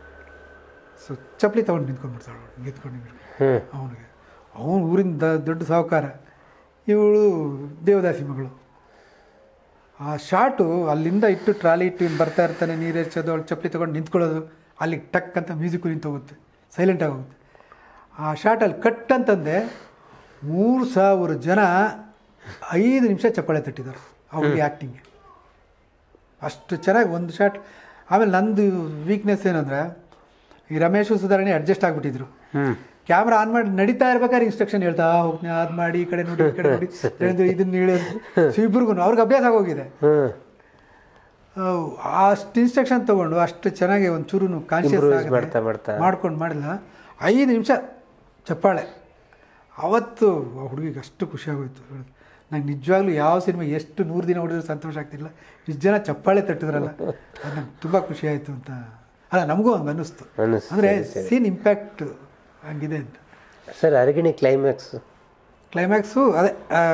ಸೊ ಚಪ್ಪಲಿ ತೊಗೊಂಡು ನಿಂತ್ಕೊಂಡ್ಬಿಡ್ತಾಳು, ನಿಂತ್ಕೊಂಡು ಅವನಿಗೆ. ಅವನು ಊರಿಂದ ದೊಡ್ಡ ಸಾಹುಕಾರ, ಇವಳು ದೇವದಾಸಿ ಮಗಳು. ಆ ಶಾಟು ಅಲ್ಲಿಂದ ಇಟ್ಟು ಟ್ರಾಲಿ ಇಟ್ಟು ಇನ್ನು ಬರ್ತಾ ಇರ್ತಾನೆ, ನೀರು ಹೆಚ್ಚೋದು, ಅವಳು ಚಪ್ಪಲಿ ತೊಗೊಂಡು ನಿಂತ್ಕೊಳ್ಳೋದು, ಅಲ್ಲಿ ಟಕ್ ಅಂತ ಮ್ಯೂಸಿಕ್ಕು ನಿಂತು ಹೋಗುತ್ತೆ, ಸೈಲೆಂಟಾಗಿ ಹೋಗುತ್ತೆ. ಆ ಶಾಟಲ್ಲಿ ಕಟ್ ಅಂತಂದೆ ಮೂರು ಸಾವಿರ ಜನ ಐದು ನಿಮಿಷ ಚಪ್ಪಾಳೆ ತಟ್ಟಿದ್ದಾರೆ ಅವ್ರಿಗೆ ಆ್ಯಕ್ಟಿಂಗ್ಗೆ, ಅಷ್ಟು ಚೆನ್ನಾಗಿ ಒಂದು ಶಾಟ್. ಆಮೇಲೆ ನಂದು ವೀಕ್ನೆಸ್ ಏನಂದರೆ, ಈ ರಮೇಶು ಸುಧಾರಣೆ ಅಡ್ಜಸ್ಟ್ ಆಗಿಬಿಟ್ಟಿದ್ರು. ಕ್ಯಾಮ್ರಾ ಆನ್ ಮಾಡಿ ನಡೀತಾ ಇರ್ಬೇಕಾದ್ರೆ ಇನ್ಸ್ಟ್ರಕ್ಷನ್ ಹೇಳ್ತಾ ಹೋಗ್ತೀನಿ, ಅದು ಮಾಡಿ ಈ ಕಡೆ ನೋಡಿ ಈ ಕಡೆ ನೋಡಿ ಇದನ್ನ ಹೇಳೋದು. ಸೊ ಇಬ್ರಿಗೂ ಅವ್ರಿಗೆ ಅಭ್ಯಾಸ ಆಗೋಗಿದೆ. ಅಷ್ಟು ಇನ್ಸ್ಟ್ರಕ್ಷನ್ ತೊಗೊಂಡು ಅಷ್ಟು ಚೆನ್ನಾಗಿ ಒಂಚೂರು ಕಾನ್ಷಿಯಸ್ ಮಾಡ್ತಾ ಮಾಡ್ತಾ ಮಾಡ್ಕೊಂಡು ಮಾಡಿಲ್ಲ. ಐದು ನಿಮಿಷ ಚಪ್ಪಾಳೆ. ಅವತ್ತು ಆ ಹುಡುಗಿಗೆ ಅಷ್ಟು ಖುಷಿಯಾಗೋಯ್ತು. ನಂಗೆ ನಿಜವಾಗ್ಲೂ ಯಾವ ಸಿನಿಮಾ ಎಷ್ಟು ನೂರು ದಿನ ಹೊಡಿದ್ರು ಸಂತೋಷ ಆಗ್ತಿಲ್ಲ, ಇಷ್ಟು ಜನ ಚಪ್ಪಾಳೆ ತಟ್ಟಿದ್ರಲ್ಲ ಅದು ನಂಗೆ ತುಂಬ ಖುಷಿ ಆಯಿತು ಅಂತ. ಅಲ್ಲ ನಮಗೂ ಹಂಗೆ ಅನ್ನಿಸ್ತು, ಅಂದರೆ ಸೀನ್ ಇಂಪ್ಯಾಕ್ಟ್ ಹಂಗಿದೆ ಅಂತ. ಸರ್ ಅರಗಿಣಿ ಕ್ಲೈಮ್ಯಾಕ್ಸ್ ಕ್ಲೈಮ್ಯಾಕ್ಸು ಅದೇ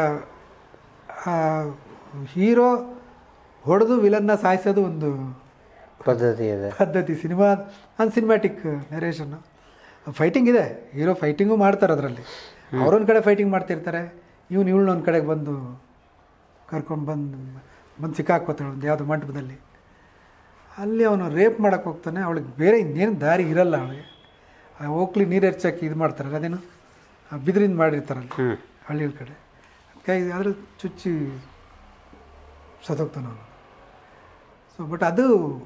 ಹೀರೋ ಹೊಡೆದು ವಿಲನ್ನ ಸಾಯಿಸೋದು ಒಂದು ಪದ್ಧತಿ ಇದೆ, ಪದ್ಧತಿ. ಸಿನಿಮಾ ಒಂದು ಸಿನಿಮ್ಯಾಟಿಕ್ ನರೇಷನ್ನು, ಫೈಟಿಂಗ್ ಇದೆ, ಹೀರೋ ಫೈಟಿಂಗು ಮಾಡ್ತಾರೆ ಅದರಲ್ಲಿ. ಅವರೊಂದು ಕಡೆ ಫೈಟಿಂಗ್ ಮಾಡ್ತಿರ್ತಾರೆ, ಇವನು ಇವಳನ್ನ ಒಂದು ಕಡೆಗೆ ಬಂದು ಕರ್ಕೊಂಡು ಬಂದು ಬಂದು ಸಿಕ್ಕಾಕೋತಾಳೆ ಒಂದು ಯಾವುದೋ ಮಂಟಪದಲ್ಲಿ. ಅಲ್ಲಿ ಅವನು ರೇಪ್ ಮಾಡೋಕ್ಕೆ ಹೋಗ್ತಾನೆ, ಅವಳಿಗೆ ಬೇರೆ ಇನ್ನೇನು ದಾರಿ ಇರಲ್ಲ ಅವಳಿಗೆ. ಆ ಓಕ್ಲಿ ನೀರು ಹೆಚ್ಚಾಕಿ ಇದು ಮಾಡ್ತಾರಲ್ಲ, ಅದೇನು ಬಿದಿರಿಂದ ಮಾಡಿರ್ತಾರಲ್ಲ ಹಳ್ಳಿಗಳ ಕಡೆ, ಕೈ ಅದ್ರ ಚುಚ್ಚಿ ಸತ್ತೋಗ್ತಾನೆ ಅವನು. ಸೊ ಬಟ್ ಅದು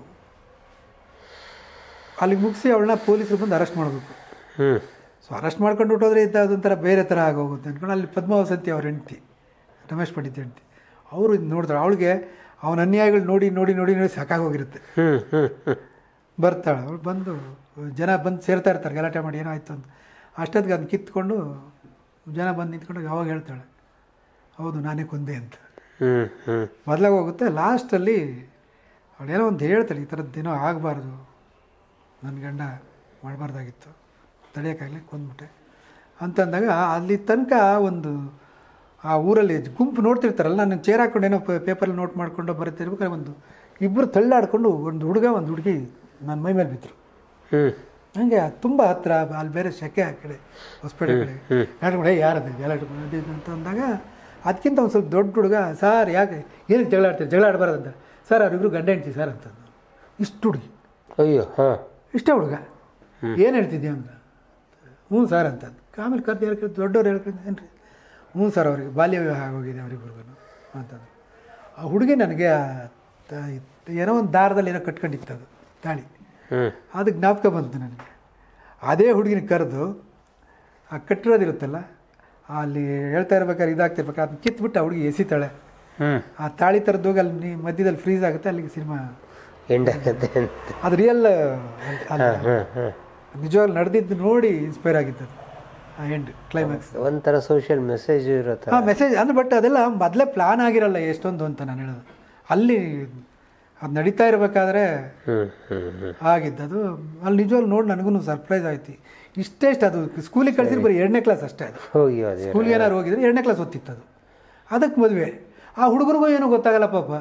ಅಲ್ಲಿಗೆ ಮುಗಿಸಿ ಅವಳನ್ನ ಪೊಲೀಸರು ಬಂದು ಅರೆಸ್ಟ್ ಮಾಡಬೇಕು. ಸೊ ಅರೆಸ್ಟ್ ಮಾಡ್ಕೊಂಡು ಹೊಟ್ಟೋದ್ರೆ ಇದ್ದ ಅದೊಂಥರ ಬೇರೆ ಥರ ಆಗೋಗುತ್ತೆ ಅಂದ್ಕೊಂಡು ಅಲ್ಲಿ ಪದ್ಮಾವಸಂತಿ ಅವ್ರ ಹೆಂಡ್ತಿ, ರಮೇಶ್ ಪಂಡಿತ್ ಹೆಂಡ್ತಿ, ಅವರು ಇದು ನೋಡ್ತಾಳೆ. ಅವಳಿಗೆ ಅವನ ಅನ್ಯಾಯಗಳು ನೋಡಿ ನೋಡಿ ನೋಡಿ ನೋಡಿ ಸಾಕಾಗೋಗಿರುತ್ತೆ. ಬರ್ತಾಳೆ ಅವಳು, ಬಂದು ಜನ ಬಂದು ಸೇರ್ತಾ ಇರ್ತಾರೆ ಗಲಾಟೆ ಮಾಡಿ ಏನೋ ಆಯಿತು ಅಂತ. ಅಷ್ಟೊತ್ತಿಗೆ ಅದನ್ನ ಕಿತ್ಕೊಂಡು ಜನ ಬಂದು ನಿಂತ್ಕೊಂಡು ಯಾವಾಗ ಹೇಳ್ತಾಳೆ ಹೌದು ನಾನೇ ಕೊಂದೆ ಅಂತ. ಮೊದಲಾಗ ಹೋಗುತ್ತೆ. ಲಾಸ್ಟಲ್ಲಿ ಅವಳೇನೋ ಒಂದು ಹೇಳ್ತಾಳೆ, ಈ ಥರದ್ದೇನೋ ಆಗಬಾರ್ದು, ನನ್ನ ಗಂಡ ಮಾಡಬಾರ್ದಾಗಿತ್ತು, ತಡೆಯೋಕ್ಕಾಗಲಿ ಕೊಂದ್ಬಿಟ್ಟೆ ಅಂತಂದಾಗ ಅಲ್ಲಿ ತನಕ ಒಂದು ಆ ಊರಲ್ಲಿ ಗುಂಪು ನೋಡ್ತಿರ್ತಾರಲ್ಲ, ನಾನು ಚೇರ್ ಹಾಕ್ಕೊಂಡು ಏನೋ ಪೇಪರಲ್ಲಿ ನೋಟ್ ಮಾಡ್ಕೊಂಡು ಬರುತ್ತಿರ್ಬೇಕಾದ್ರೆ ಒಂದು ಇಬ್ಬರು ತಳ್ಳಾಡ್ಕೊಂಡು ಒಂದು ಹುಡುಗ ಒಂದು ಹುಡುಗಿ ನನ್ನ ಮೈ ಮೇಲೆ ಬಿದ್ದರು. ಹಂಗೆ ತುಂಬ ಹತ್ತಿರ, ಅಲ್ಲಿ ಬೇರೆ ಸೆಕೆ ಆ ಕಡೆ ಹೊಸಪೇಟೆ ಕಡೆ ಹೇಳ್ಕೊಂಡು ಯಾರದು ಗಲಾಟೆ ಮಾಡಿದ್ದು ಅಂತ ಅಂದಾಗ ಅದಕ್ಕಿಂತ ಒಂದು ಸ್ವಲ್ಪ ದೊಡ್ಡ ಹುಡುಗ, ಸರ್ ಯಾಕೆ ಏನಕ್ಕೆ ಜಗಳ ಆಡ್ತೀರಿ, ಜಗಳ ಆಡಬಾರ್ದಂತ ಸರ್, ಅವ್ರಿಬ್ರು ಗಂಡ ಹೆಂಡ್ತಿ ಸರ್ ಅಂತಂದು. ಇಷ್ಟು ಹುಡುಗಿ, ಅಯ್ಯೋ ಹಾಂ ಇಷ್ಟೇ ಹುಡುಗ, ಏನು ಹೇಳ್ತಿದ್ಯಾ ಅಂದ್ರೆ ಹ್ಞೂ ಸರ್ ಅಂತಂದು. ಆಮೇಲೆ ಕರ್ದು ಹೇಳ್ಕೊಂಡು ದೊಡ್ಡವ್ರು ಹೇಳ್ಕೊಂಡು ಏನು ರೀ, ಹ್ಞೂ ಸರ್ ಅವ್ರಿಗೆ ಬಾಲ್ಯ ವಿವಾಹ ಆಗೋಗಿದೆ ಅವರಿಬ್ರಿಗೂ ಅಂತಂದು. ಆ ಹುಡುಗಿ ನನಗೆ ಏನೋ ಒಂದು ದಾರದಲ್ಲಿ ಏನೋ ಕಟ್ಕೊಂಡಿತ್ತು ಅದು ತಾಳಿ, ಅದು ಜ್ಞಾಪಕ ಬಂತು ನನಗೆ. ಅದೇ ಹುಡುಗಿನ ಕರೆದು ಆ ಕಟ್ಟಿರೋದಿರುತ್ತಲ್ಲ ಅಲ್ಲಿ ಹೇಳ್ತಾ ಇರ್ಬೇಕಾದ್ರೆ ಇದಾಗ್ತಿರ್ಬೇಕಾದ್ರೆ ಅದನ್ನ ಕಿತ್ಬಿಟ್ಟು ಆ ಹುಡುಗಿ ಎಸಿತಾಳೆ. ಆ ತಾಳಿ ಥರದ್ದು ಹೋಗಿ ಅಲ್ಲಿ ನೀ ಮಧ್ಯದಲ್ಲಿ ಫ್ರೀಸ್ ಆಗುತ್ತೆ, ಅಲ್ಲಿಗೆ ಸಿನಿಮಾ ಎಂಡಾಗುತ್ತೆ. ಅದು ರಿಯಲ್ ನಿಜವಾಗ್ಲೂ ನಡೆದಿದ್ದು ನೋಡಿ ಇನ್ಸ್ಪೈರ್ ಆಗಿದ್ದದು ಆ ಎಂಡ್ ಕ್ಲೈಮ್ಯಾಕ್ಸ್. ಒಂಥರ ಸೋಷಿಯಲ್ ಮೆಸೇಜ್ ಇರುತ್ತೆ. ಹಾಂ ಮೆಸೇಜ್ ಅಂದ್ರೆ, ಬಟ್ ಅದೆಲ್ಲ ಮೊದಲೇ ಪ್ಲಾನ್ ಆಗಿರಲ್ಲ ಎಷ್ಟೊಂದು ಅಂತ ನಾನು ಹೇಳೋದು. ಅಲ್ಲಿ ಅದು ನಡೀತಾ ಇರಬೇಕಾದ್ರೆ ಆಗಿದ್ದದು. ಅಲ್ಲಿ ನಿಜವಾಗ್ಲೂ ನೋಡಿ ನನಗೂ ಸರ್ಪ್ರೈಸ್ ಆಯ್ತು. ಇಷ್ಟೇ ಇಷ್ಟ ಅದು ಸ್ಕೂಲಿಗೆ ಕಳಿಸಿದ್ರೆ ಬರೀ ಎರಡನೇ ಕ್ಲಾಸ್ ಅಷ್ಟೇ, ಅದು ಸ್ಕೂಲ್ಗೆ ಏನಾದ್ರು ಹೋಗಿದ್ರೆ ಎರಡನೇ ಕ್ಲಾಸ್ ಓದ್ತಿತ್ತು ಅದು. ಅದಕ್ಕೆ ಮದುವೆ. ಆ ಹುಡುಗರಿಗೂ ಏನೂ ಗೊತ್ತಾಗಲ್ಲ ಪಾಪ,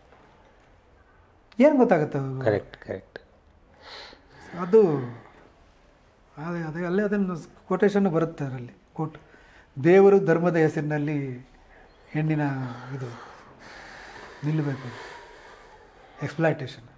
ಏನು ಗೊತ್ತಾಗುತ್ತೆ ಅದು. ಕರೆಕ್ಟ್ ಕರೆಕ್ಟ್ ಅದು ಅದೇ ಅದೇ ಅಲ್ಲೇ ಅದನ್ನು ಕೊಟೇಶನ್ನು ಬರುತ್ತೆ ಅದರಲ್ಲಿ. ಕೋಟ್ ದೇವರು ಧರ್ಮದ ಹೆಸರಿನಲ್ಲಿ ಹೆಣ್ಣಿನ ಇದು ನಿಲ್ಲಬೇಕು, ಎಕ್ಸ್ಪ್ಲಾಯ್ಟೇಷನ್.